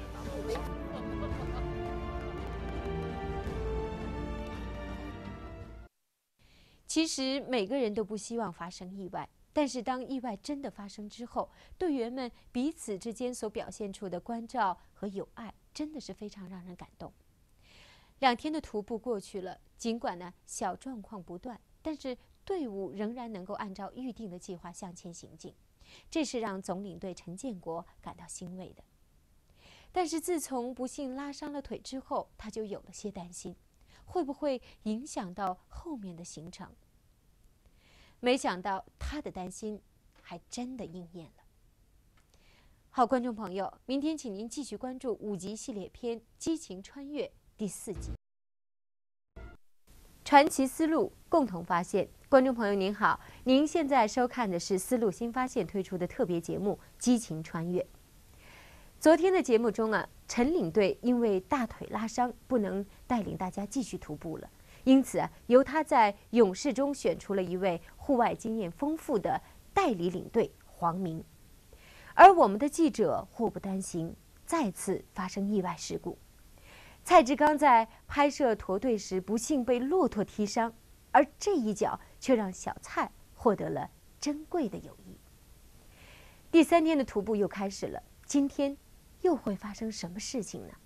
S1: 其实每个人都不希望发生意外，但是当意外真的发生之后，队员们彼此之间所表现出的关照和友爱，真的是非常让人感动。两天的徒步过去了，尽管呢小状况不断，但是队伍仍然能够按照预定的计划向前行进，这是让总领队陈建国感到欣慰的。但是自从不幸拉伤了腿之后，他就有了些担心，会不会影响到后面的行程？没想到他的担心还真的应验了。好，观众朋友，明天请您继续关注五集系列片《激情穿越》第四集。 传奇丝路，共同发现。观众朋友您好，您现在收看的是丝路新发现推出的特别节目《激情穿越》。昨天的节目中啊，陈领队因为大腿拉伤，不能带领大家继续徒步了，因此啊，由他在勇士中选出了一位户外经验丰富的代理领队黄明。而我们的记者祸不单行，再次发生意外事故。蔡志刚在拍摄驼队时不幸被骆驼踢伤，而这一脚却让小蔡获得了珍贵的友谊。第三天的徒步又开始了，今天又会发生什么事情呢？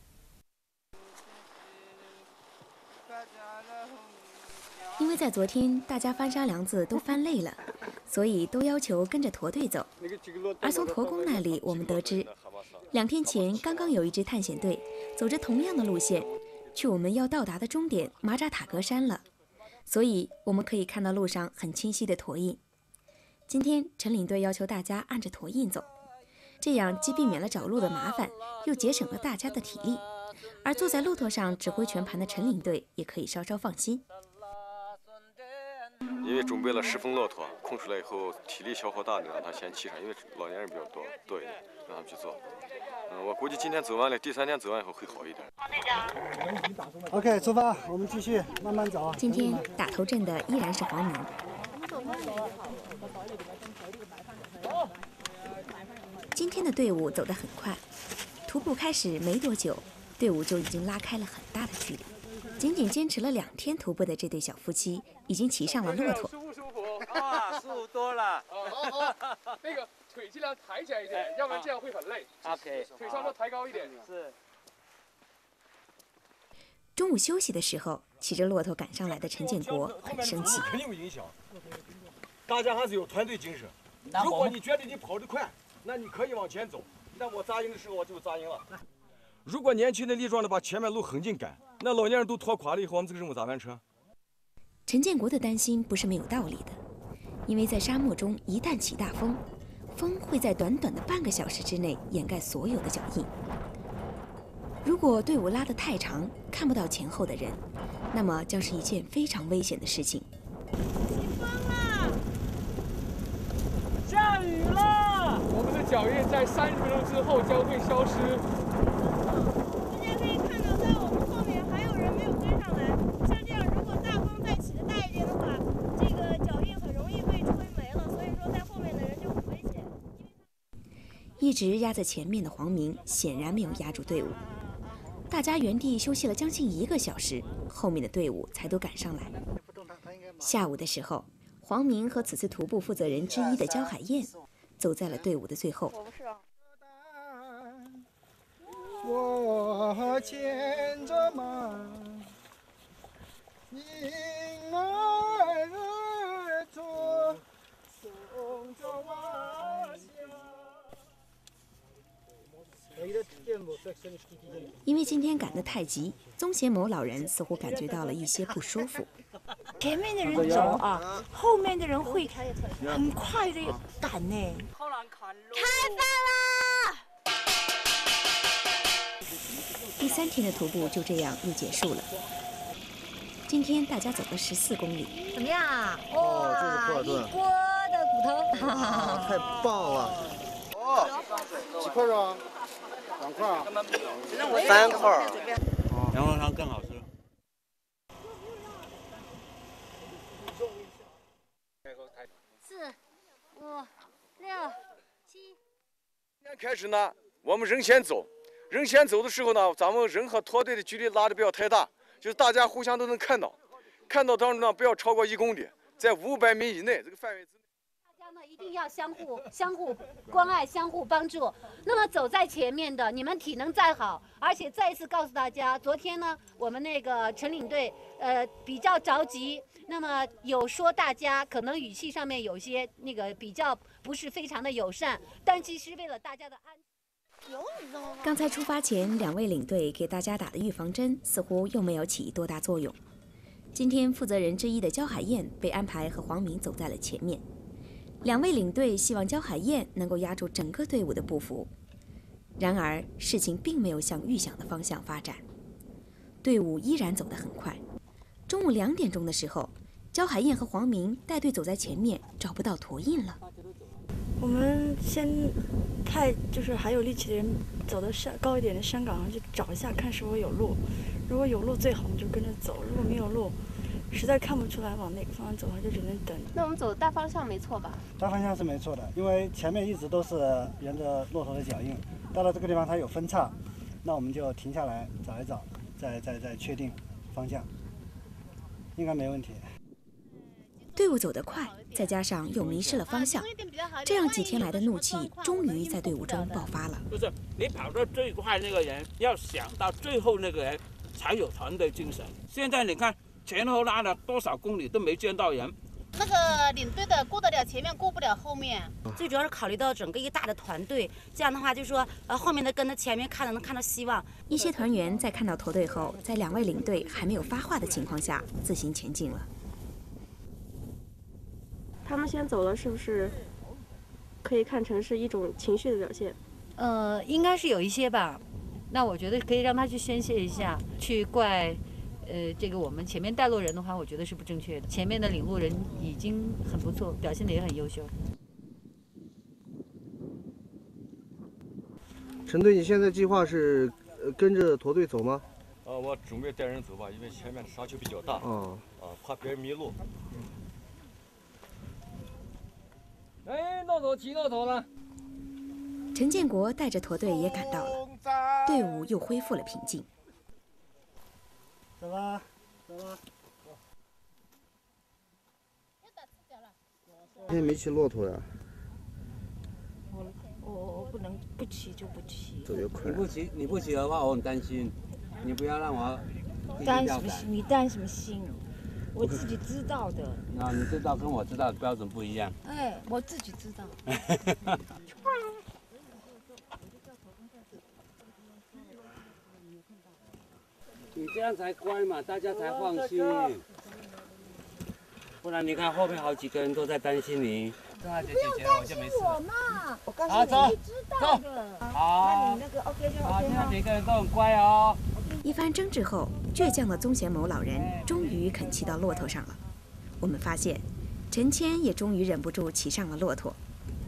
S2: 因为在昨天大家翻沙梁子都翻累了，所以都要求跟着驼队走。而从驼工那里我们得知，两天前刚刚有一支探险队走着同样的路线，去我们要到达的终点马扎塔格山了，所以我们可以看到路上很清晰的驼印。今天陈领队要求大家按着驼印走，这样既避免了找路的麻烦，又节省了大家的体力，而坐在骆驼上指挥全盘的陈领队也可以稍稍放心。
S5: 因为准备了十峰骆驼，空出来以后体力消耗大的让他先骑上，因为老年人比较多多一点，让他们去做。嗯，我估计今天走完了，第三天走完以后会好一点。
S19: OK， 出发，我们继续慢慢走。
S2: 今天打头阵的依然是黄明。今天的队伍走得很快，徒步开始没多久，队伍就已经拉开了很大的距离。仅仅坚持了两天徒步的这对小夫妻，已经骑上了骆驼。
S7: 舒不舒服？啊，舒服多了。那个腿尽量抬起来一点，要不然这样会很累。OK， 腿稍稍抬高一点。是。
S2: 中午休息的时候，骑着骆驼赶上来的陈建国很生气。
S5: 肯定有影响。大家还是有团队精神。如果你觉得你跑得快，那你可以往前走。但我扎营的时候我就扎营了。如果年轻的力壮的把前面路狠劲赶，那老年人都拖垮了以后，我们这个任务咋完成？
S2: 陈建国的担心不是没有道理的，因为在沙漠中一旦起大风，风会在短短的半个小时之内掩盖所有的脚印。如果队伍拉得太长，看不到前后的人，那么将是一件非常危险的事情。
S7: 起风了，下雨了，我们的脚印在三十分钟之后将会消失。
S13: 大家可以看到，在我们后面还有人没有跟上来。像这样，如果大风再起得大一点的话，这个脚印很容易被吹没了。所以说，在后面的人就很危险。
S2: 一直压在前面的黄明显然没有压住队伍，大家原地休息了将近一个小时，后面的队伍才都赶上来。下午的时候，黄明和此次徒步负责人之一的焦海燕走在了队伍的最后。
S7: 我牵着马，迎爱而坐，送着我乡。
S2: 因为今天赶得太急，宗贤某老人似乎感觉到了一些不舒服。
S12: 前面的人走啊，后面的人会很快的赶呢。
S13: 开饭啦！
S2: 第三天的徒步就这样又结束了。今天大家走了十四公里，
S18: 怎么样啊？
S10: 哦，这是库尔顿，
S18: 一锅的骨头，
S10: 啊，太棒了！哦，几块肉啊？两块啊？
S21: 三块。羊肉汤更好吃。
S18: 四、五、六、七。
S5: 今天开始呢，我们人先走。人先走的时候呢，咱们人和驼队的距离拉的不要太大，就是大家互相都能看到，看到当中呢不要超过一公里，在五百米以内这个范围之内。
S18: 大家呢一定要相互相互关爱、相互帮助。那么走在前面的，你们体能再好，而且再一次告诉大家，昨天呢我们那个陈领队呃比较着急，那么有说大家可能语气上面有些那个比较不是非常的友善，但其实为了大家的安全。
S2: 刚才出发前，两位领队给大家打的预防针似乎又没有起多大作用。今天负责人之一的焦海燕被安排和黄明走在了前面，两位领队希望焦海燕能够压住整个队伍的步幅。然而，事情并没有向预想的方向发展，队伍依然走得很快，
S11: 中午两点钟的时候，焦海燕和黄明带队走在前面，找不到驼印了。
S14: 我们先派就是还有力气的人走到山高一点的山岗上去找一下，看是否有路。如果有路最好，我们就跟着走；如果没有路，实在看不出来往哪个方向走，就只能等。
S13: 那我们走的大方向没错吧？
S19: 大方向是没错的，因为前面一直都是沿着骆驼的脚印，到了这个地方它有分叉，那我们就停下来找一找，再再再确定方向，应该没问题。
S11: 队伍走得快，再加上又迷失了方向，这样几天来的怒气终于在队伍中爆发了。
S23: 就是你跑到最快那个人，要想到最后那个人才有团队精神。现在你看前后拉了多少公里都没见到人。
S18: 那个领队的过得了前面，过不了后面。
S20: 最主要是考虑到整个一大的团队，这样的话就是说，呃，后面的跟着前面看的能看到希望。
S11: 一些团员在看到驼队后，在两位领队还没有发话的情况下，自行前进了。
S13: 他们先走了，是不是可以看成是一种情绪的表现？
S24: 呃，应该是有一些吧。那我觉得可以让他去宣泄一下，去怪，呃，这个我们前面带路人的话，我觉得是不正确的。前面的领路人已经很不错，表现得也很优秀。
S21: 陈队，你现在计划是呃跟着驼队走吗？
S5: 呃，我准备带人走吧，因为前面的沙丘比较大。
S21: 哦。
S5: 啊，怕别人迷路。
S7: 哎，骆驼骑骆驼了。
S11: 陈建国带着驼队也赶到了，队伍又恢复了平静。
S19: 走吧，走吧。
S21: 今天没骑骆驼呀？
S12: 我我我不能不骑就不骑。
S21: 走越快。
S25: 你不骑你不骑的话，我很担心。你不要让我
S12: 担什么心？你担什么心？我自己知道的。
S25: 啊，你知道跟我知道的标准不一样。
S12: 哎，我自己知道。
S25: 你这样才乖嘛，大家才放心。不然你看后面好几个人都在担心你。对啊，姐姐姐，我就没事。
S12: 我嘛，我告诉
S25: 好，走，
S12: 你，知道的。
S25: 好。
S12: 那你那个 OK 就 OK
S25: 好，现在每个人都很乖哦。
S11: 一番争执后，倔强的宗贤谋老人终于肯骑到骆驼上了。我们发现，陈谦也终于忍不住骑上了骆驼。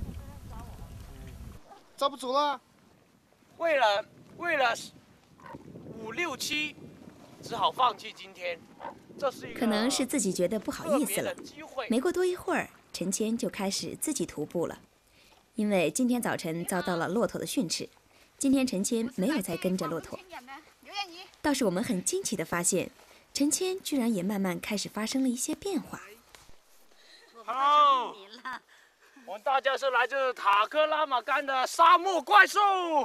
S10: 走不走了？
S16: 为了为了五六七，只好放弃今天。这是一个
S11: 可能是自己觉得不好意思了。没过多一会儿，陈谦就开始自己徒步了，因为今天早晨遭到了骆驼的训斥。今天陈谦没有再跟着骆驼。倒是我们很惊奇地发现，陈谦居然也慢慢开始发生了一些变化。
S16: 好，我们大家是来自塔克拉玛干的沙漠怪兽。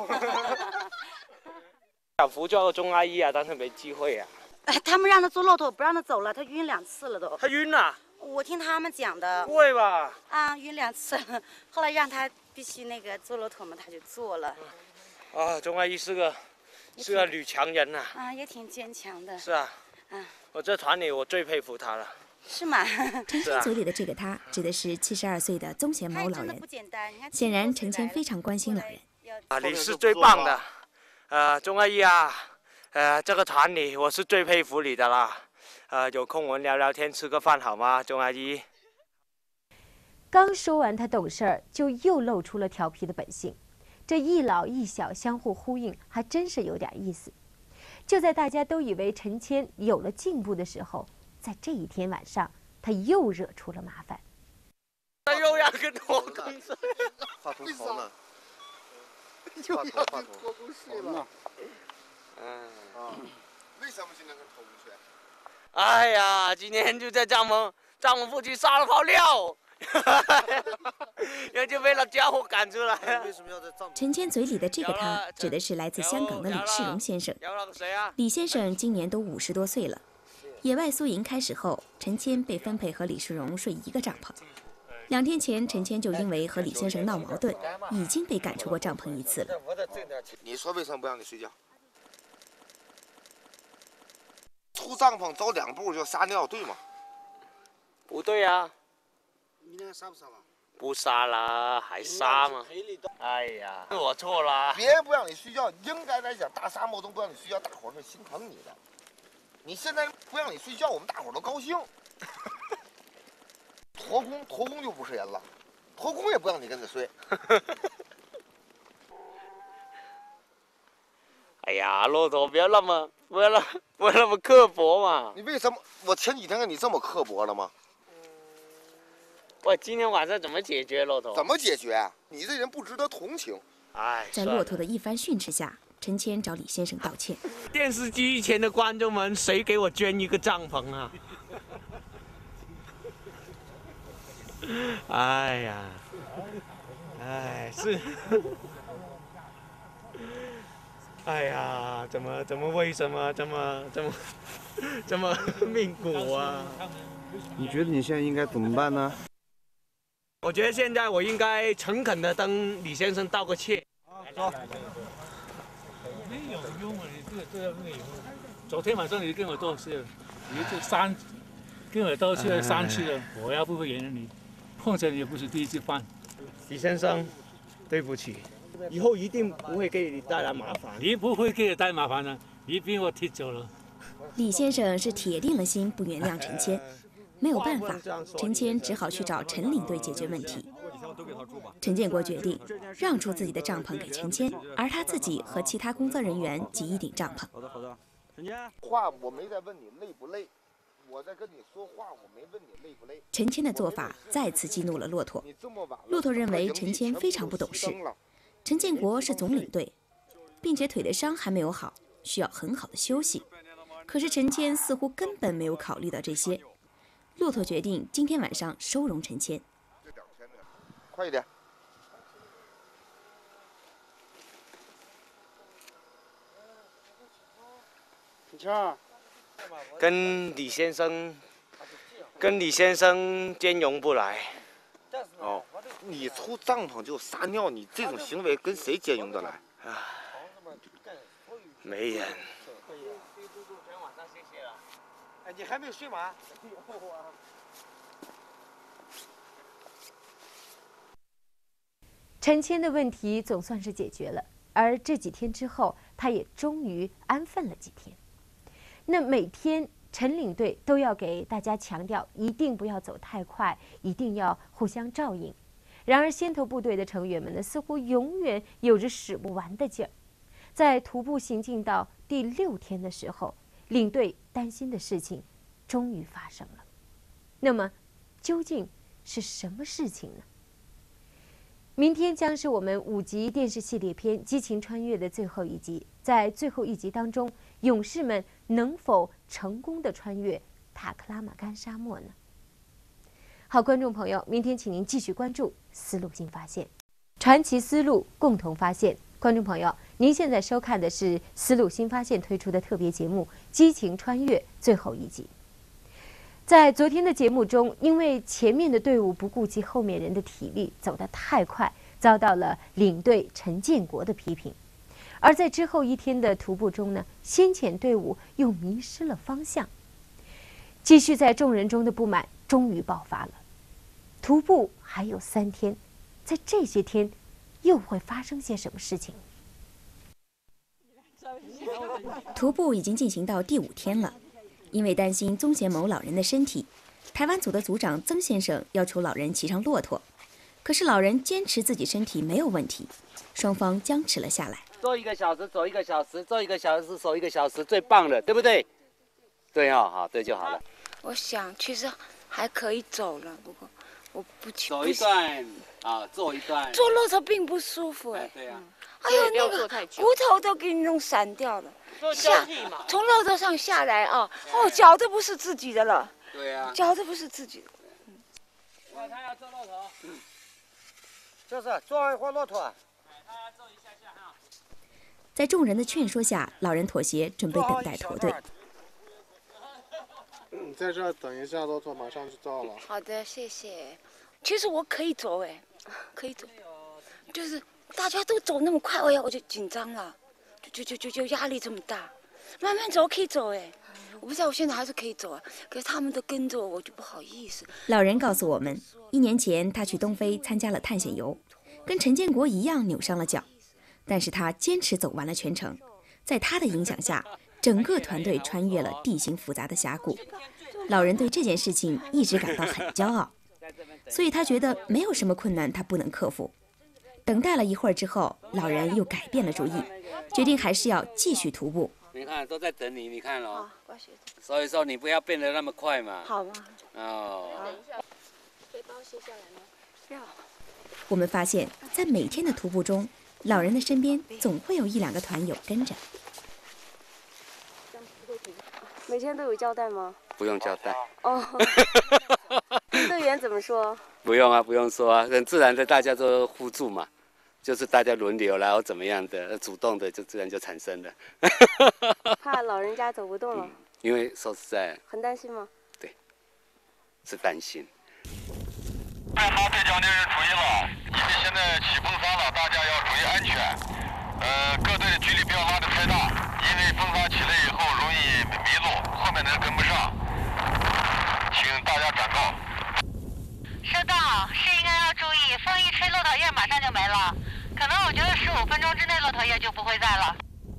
S16: 想扶叫钟阿姨啊，但是没机会啊。
S20: 他们让他坐骆驼，不让他走了，他晕两次了都。
S16: 他晕了？
S20: 我听他们讲的。
S16: 不会吧？
S20: 啊，晕两次了，后来让他必须那个坐骆驼嘛，他就坐了。
S16: 啊，钟阿姨是个。是个女强人呐、
S20: 啊，啊，也挺坚强的。
S16: 是啊，
S20: 嗯，
S16: 我这团里我最佩服她了。
S20: 是吗？
S11: 陈谦嘴里的这个他，指的是七十二岁的宗贤谋老人。显然，陈谦非常关心老人。
S16: 啊，你是最棒的，呃，钟阿姨啊，呃，这个团里我是最佩服你的啦。呃，有空我们聊聊天，吃个饭好吗，钟阿姨？
S1: 刚说完他懂事儿，就又露出了调皮的本性。这一老一小相互呼应，还真是有点意思。就在大家都以为陈谦有了进步的时候，在这一天晚上，他又惹出了麻烦。
S16: 他又要跟我公事，
S10: 话筒逃了，
S8: 又要跟脱公事了。
S16: 嗯
S8: 啊，为什么今天跟脱公事？
S16: 哎呀，今天就在帐篷帐篷附近撒了泡尿。然后就被那家伙赶出来。
S11: 陈谦嘴里的这个他，指的是来自香港的李世荣先生。李先生今年都五十多岁了。野外宿营开始后，陈谦被分配和李世荣睡一个帐篷。两天前，陈谦就因为和李先生闹矛盾，已经被赶出过帐篷一次了。
S8: 你说为什么不让你睡觉？出帐篷走两步就撒尿，对吗？
S16: 不对啊。
S8: 明天杀不杀了？
S16: 不杀了，还杀吗？哎呀，是我错了。
S8: 别人不让你睡觉，应该来讲，大沙漠中不让你睡觉，大伙儿会心疼你的。 你现在不让你睡觉，我们大伙儿都高兴。驼工，驼工就不是人了，驼工也不让你跟着睡。
S3: 哎呀，骆驼不要那么不要那不要那么刻薄嘛！
S8: 你为什么？我前几天跟你这么刻薄了吗？
S3: 我今天晚上怎么解决骆驼？
S8: 怎么解决？你这人不值得同情。
S3: 哎，
S11: 在骆驼的一番训斥下，陈谦找李先生道歉。
S16: 电视机前的观众们，谁给我捐一个帐篷啊？哎呀，哎是，哎呀，怎么怎么为什么这么这么这么命苦啊？
S10: 你觉得你现在应该怎么办呢？
S16: 我觉得现在我应该诚恳地跟李先生道个歉。
S10: 走。
S7: 没有用啊，你这个这样没有用。昨天晚上你跟我道歉，你这三跟我道歉三次了，我要不会原谅你。碰见你也不是第一次犯。
S16: 李先生，对不起，以后一定不会给你带来麻烦。
S7: 你不会给我带麻烦的，你被我踢走了。
S11: 李先生是铁定了心不原谅陈谦。没有办法，陈谦只好去找陈领队解决问题。陈建国决定让出自己的帐篷给陈谦，而他自己和其他工作人员挤一顶帐篷。
S8: 好的，好的。陈谦，话我没在问你累不累，我在跟你说话，我没问你累不累。
S11: 陈谦的做法再次激怒了骆驼。骆驼认为陈谦非常不懂事。陈建国是总领队，并且腿的伤还没有好，需要很好的休息。可是陈谦似乎根本没有考虑到这些。骆驼决定今天晚上收容陈谦。
S8: 快一点！
S10: 陈谦，
S3: 跟李先生，跟李先生兼容不来。
S8: 哦，你出帐篷就撒尿，你这种行为跟谁兼容得来？
S3: 啊，没人。
S10: 哎，你还没睡完？
S1: 陈谦的问题总算是解决了，而这几天之后，他也终于安分了几天。那每天陈领队都要给大家强调，一定不要走太快，一定要互相照应。然而，先头部队的成员们呢，似乎永远有着使不完的劲儿。在徒步行进到第六天的时候，领队担心的事情终于发生了。那么，究竟是什么事情呢？明天将是我们五集电视系列片《激情穿越》的最后一集。在最后一集当中，勇士们能否成功的穿越塔克拉玛干沙漠呢？好，观众朋友，明天请您继续关注《丝路新发现》，传奇丝路共同发现。观众朋友，您现在收看的是《丝路新发现》推出的特别节目《激情穿越》最后一集。在昨天的节目中，因为前面的队伍不顾及后面人的体力，走得太快，遭到了领队陈建国的批评。而在之后一天的徒步中呢，先遣队伍又迷失了方向。继续在众人中的不满终于爆发了。徒步还有三天，在这些天又会发生些什么事情？
S11: 徒步已经进行到第五天了。因为担心宗贤某老人的身体，台湾组的组长曾先生要求老人骑上骆驼，可是老人坚持自己身体没有问题，双方僵持了下来。
S25: 坐一个小时，走一个小时，坐一个小时，走一个小时，最棒了，对不对？对哦，好，对就好了。
S12: 我想其实还可以走了，不过我不去。
S25: 走一段啊，坐一段。
S12: 坐骆驼并不舒服哎。
S25: 对呀。
S12: 哎呦，那个骨头都给你弄散掉了。下从骆驼上下来啊，哦，脚都不是自己的了。
S25: 对呀。
S12: 脚都不是自己的。
S25: 我他要坐骆驼。嗯。
S10: 就是坐一会儿骆驼。
S25: 他要坐一下下哈。
S11: 在众人的劝说下，老人妥协，准备等待驼队。
S10: 你在这儿等一下，骆驼马上就到了。
S12: 好的，谢谢。其实我可以走哎，可以走，就是大家都走那么快，哎呀，我就紧张了。就就就就压力这么大，慢慢走可以走哎，我不知道我现在还是可以走啊，可是他们都跟着我，我就不好意思。
S11: 老人告诉我们，一年前他去东非参加了探险游，跟陈建国一样扭伤了脚，但是他坚持走完了全程。在他的影响下， 整个团队穿越了地形复杂的峡谷。老人对这件事情一直感到很骄傲，所以他觉得没有什么困难他不能克服。等待了一会儿之后，老人又改变了主意，决定还是要继续徒步。
S25: 你看，都在等你，你看哦。所以说你不要变得那么快嘛。
S12: 好吗？
S25: 哦。
S13: 等一下，背包卸下来吗？
S12: 不要。
S11: 我们发现，在每天的徒步中，老人的身边总会有一两个团友跟着。
S4: 每天都有交代吗？
S25: 不用交代。
S4: 哦。队员怎么说？
S25: 不用啊，不用说啊，很自然的，大家都互助嘛，就是大家轮流，然后怎么样的，主动的就自然就产生了。
S4: 怕老人家走不动了。嗯、
S25: 因为说实在。
S4: 很担心吗？
S25: 对，是担心。
S6: 害怕被讲的人注意了，因为现在起风沙了，大家要注意安全。呃，各队的距离不要拉得太大，因为风沙起来以后容易迷路，后面的人跟不上，请大家转告。
S9: 收到，是应该要注意，风一吹，骆驼叶马上就没了。可能我觉得十五分钟之内，骆驼叶就不会在了。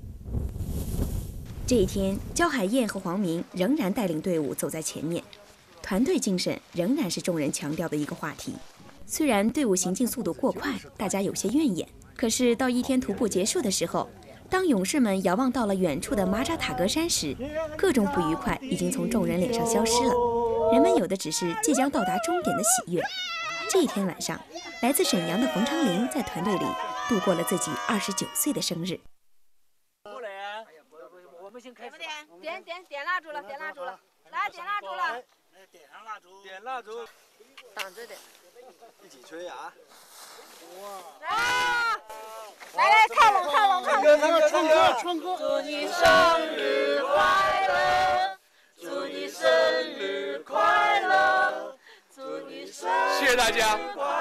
S11: 这一天，焦海燕和黄明仍然带领队伍走在前面。团队精神仍然是众人强调的一个话题。虽然队伍行进速度过快，大家有些怨言，可是到一天徒步结束的时候，当勇士们遥望到了远处的玛扎塔格山时，各种不愉快已经从众人脸上消失了。人们有的只是即将到达终点的喜悦。这一天晚上，来自沈阳的冯昌林在团队里度过了自己二十九岁的生日。
S24: 过来啊！我们先开始。
S18: 点点点蜡烛了，点蜡烛了，来点蜡烛了。
S24: 点上蜡烛，点蜡烛，
S18: 挡着点，
S24: 一起吹啊！
S18: 哇！来来，靠拢靠拢靠拢！
S24: 唱歌唱歌！
S9: 祝你生日快乐！祝你生日快乐！祝你生日快乐！
S6: 谢谢大家！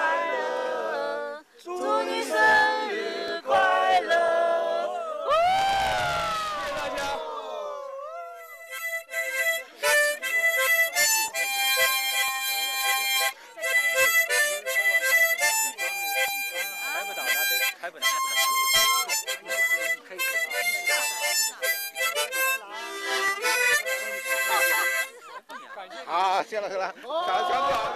S9: 祝你生日快乐！
S6: 谢谢大家！
S8: 好，谢了谢了，小小表。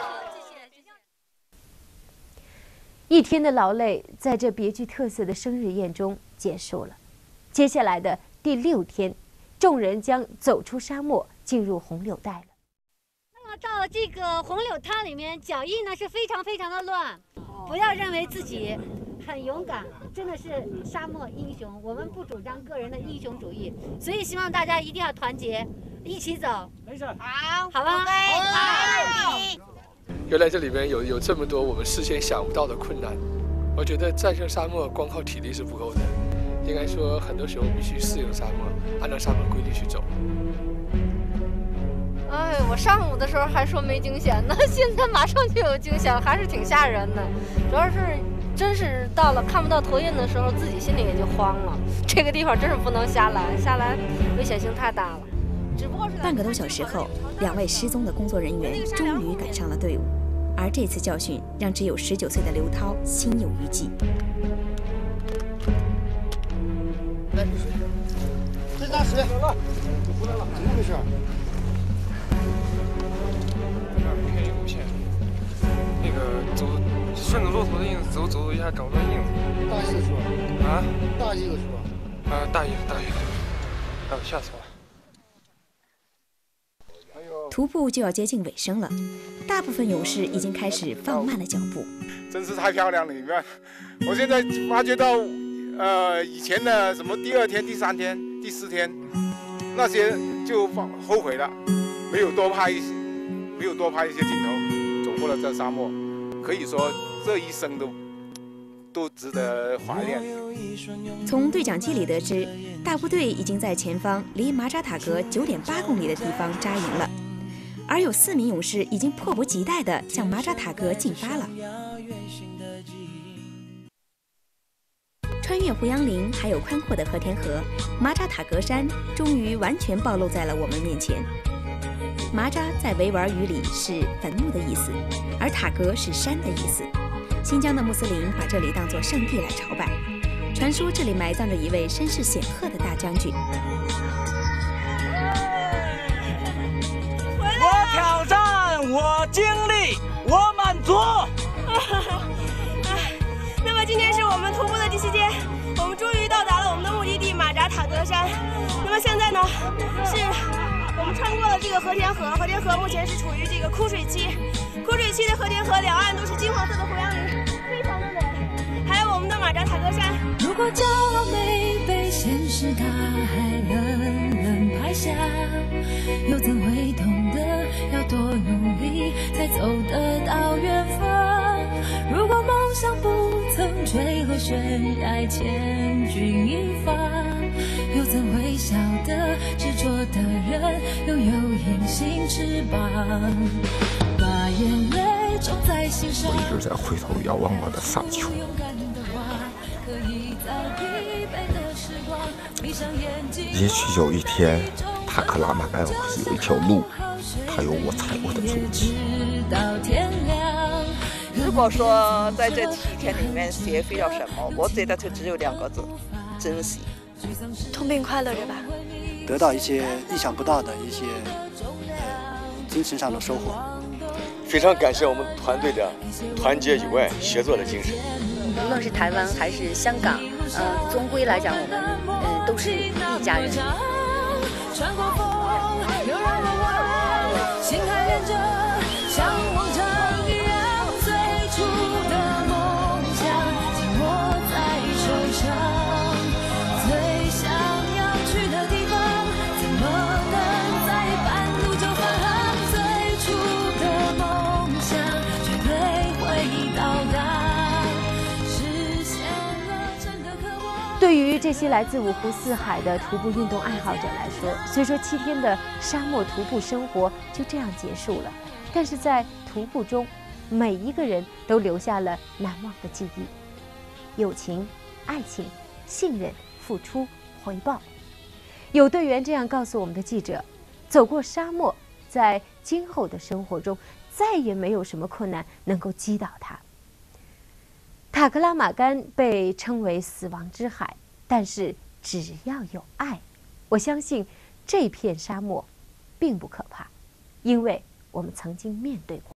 S1: 一天的劳累，在这别具特色的生日宴中结束了。接下来的第六天，众人将走出沙漠，进入红柳带了。
S18: 那么到这个红柳滩里面，脚印呢是非常非常的乱，不要认为自己很勇敢，真的是沙漠英雄。我们不主张个人的英雄主义，所以希望大家一定要团结，一起走。
S24: 没事，
S18: 好，好吧，好。
S17: 原来这里面有有这么多我们事先想不到的困难。我觉得战胜沙漠光靠体力是不够的，应该说很多时候必须适应沙漠，按照沙漠规律去走。
S22: 哎，我上午的时候还说没惊险呢，现在马上就有惊险了，还是挺吓人的。主要是真是到了看不到头印的时候，自己心里也就慌了。这个地方真是不能瞎来，瞎来危险性太大了。只不过是
S11: 半个多小时后，两位失踪的工作人员终于赶上了队伍，而这次教训让只有十九岁的刘涛心有余悸。
S24: 来，这大水了，回来了，怎么回事？
S15: 这边偏移路线，那个走顺着骆驼的印子走，走一下找不到印子。
S24: 大意的是吧？
S15: 啊？
S24: 大意的是吧？
S15: 啊，大意的，大意的。哎呦，吓死我了！
S11: 徒步就要接近尾声了，大部分勇士已经开始放慢了脚步。
S8: 真是太漂亮了，里面，我现在发觉到，呃，以前的什么第二天、第三天、第四天，那些就后悔了，没有多拍一些，没有多拍一些镜头，走过了这沙漠，可以说这一生都都值得怀念。
S11: 从对讲机里得知，大部队已经在前方离玛扎塔格九点八公里的地方扎营了。而有四名勇士已经迫不及待地向玛扎塔格进发了。穿越胡杨林，还有宽阔的和田河，玛扎塔格山终于完全暴露在了我们面前。玛扎在维吾尔语里是坟墓的意思，而塔格是山的意思。新疆的穆斯林把这里当作圣地来朝拜，传说这里埋葬着一位身世显赫的大将军。
S2: 格山。那么现在呢，是我们穿过了这个和田河，和田河目前是处于这个枯水期，枯水期的和田河两岸都是金黄色的胡杨林，非常的美。还有我们的马扎塔格山。
S5: 如果骄傲没被现实大海冷冷拍下，又怎会懂得要多努力才走得到远方？如果梦想不曾坠落悬崖千钧一发，又怎会晓得执着的人拥有隐形翅膀？把眼泪种在心上，
S14: 我一直在回头遥望我的沙丘。也许有一天，塔克拉玛干有一条路，它有我踩过的足迹。
S19: 如果说在这七天里面学会了什么，我觉得就只有两个字：珍惜。
S2: 痛并快乐着吧，
S23: 得到一些意想不到的一些呃精神上的收获。
S26: 非常感谢我们团队的团结友爱、协作的精神。
S27: 无论是台湾还是香港，呃，终归来讲，我们呃都是一家人。穿过风，又让我望，心还连着，向往着一样最初的梦想，紧握在手上。最想要去的地方，怎么能在半路就返航？最初的梦想，绝对会到达。
S1: 对于这些来自五湖四海的徒步运动爱好者来说，虽说七天的沙漠徒步生活就这样结束了，但是在徒步中，每一个人都留下了难忘的记忆。友情、爱情、信任、付出、回报。有队员这样告诉我们的记者：走过沙漠，在今后的生活中，再也没有什么困难能够击倒他。塔克拉玛干被称为死亡之海，但是只要有爱，我相信这片沙漠并不可怕，因为我们曾经面对过。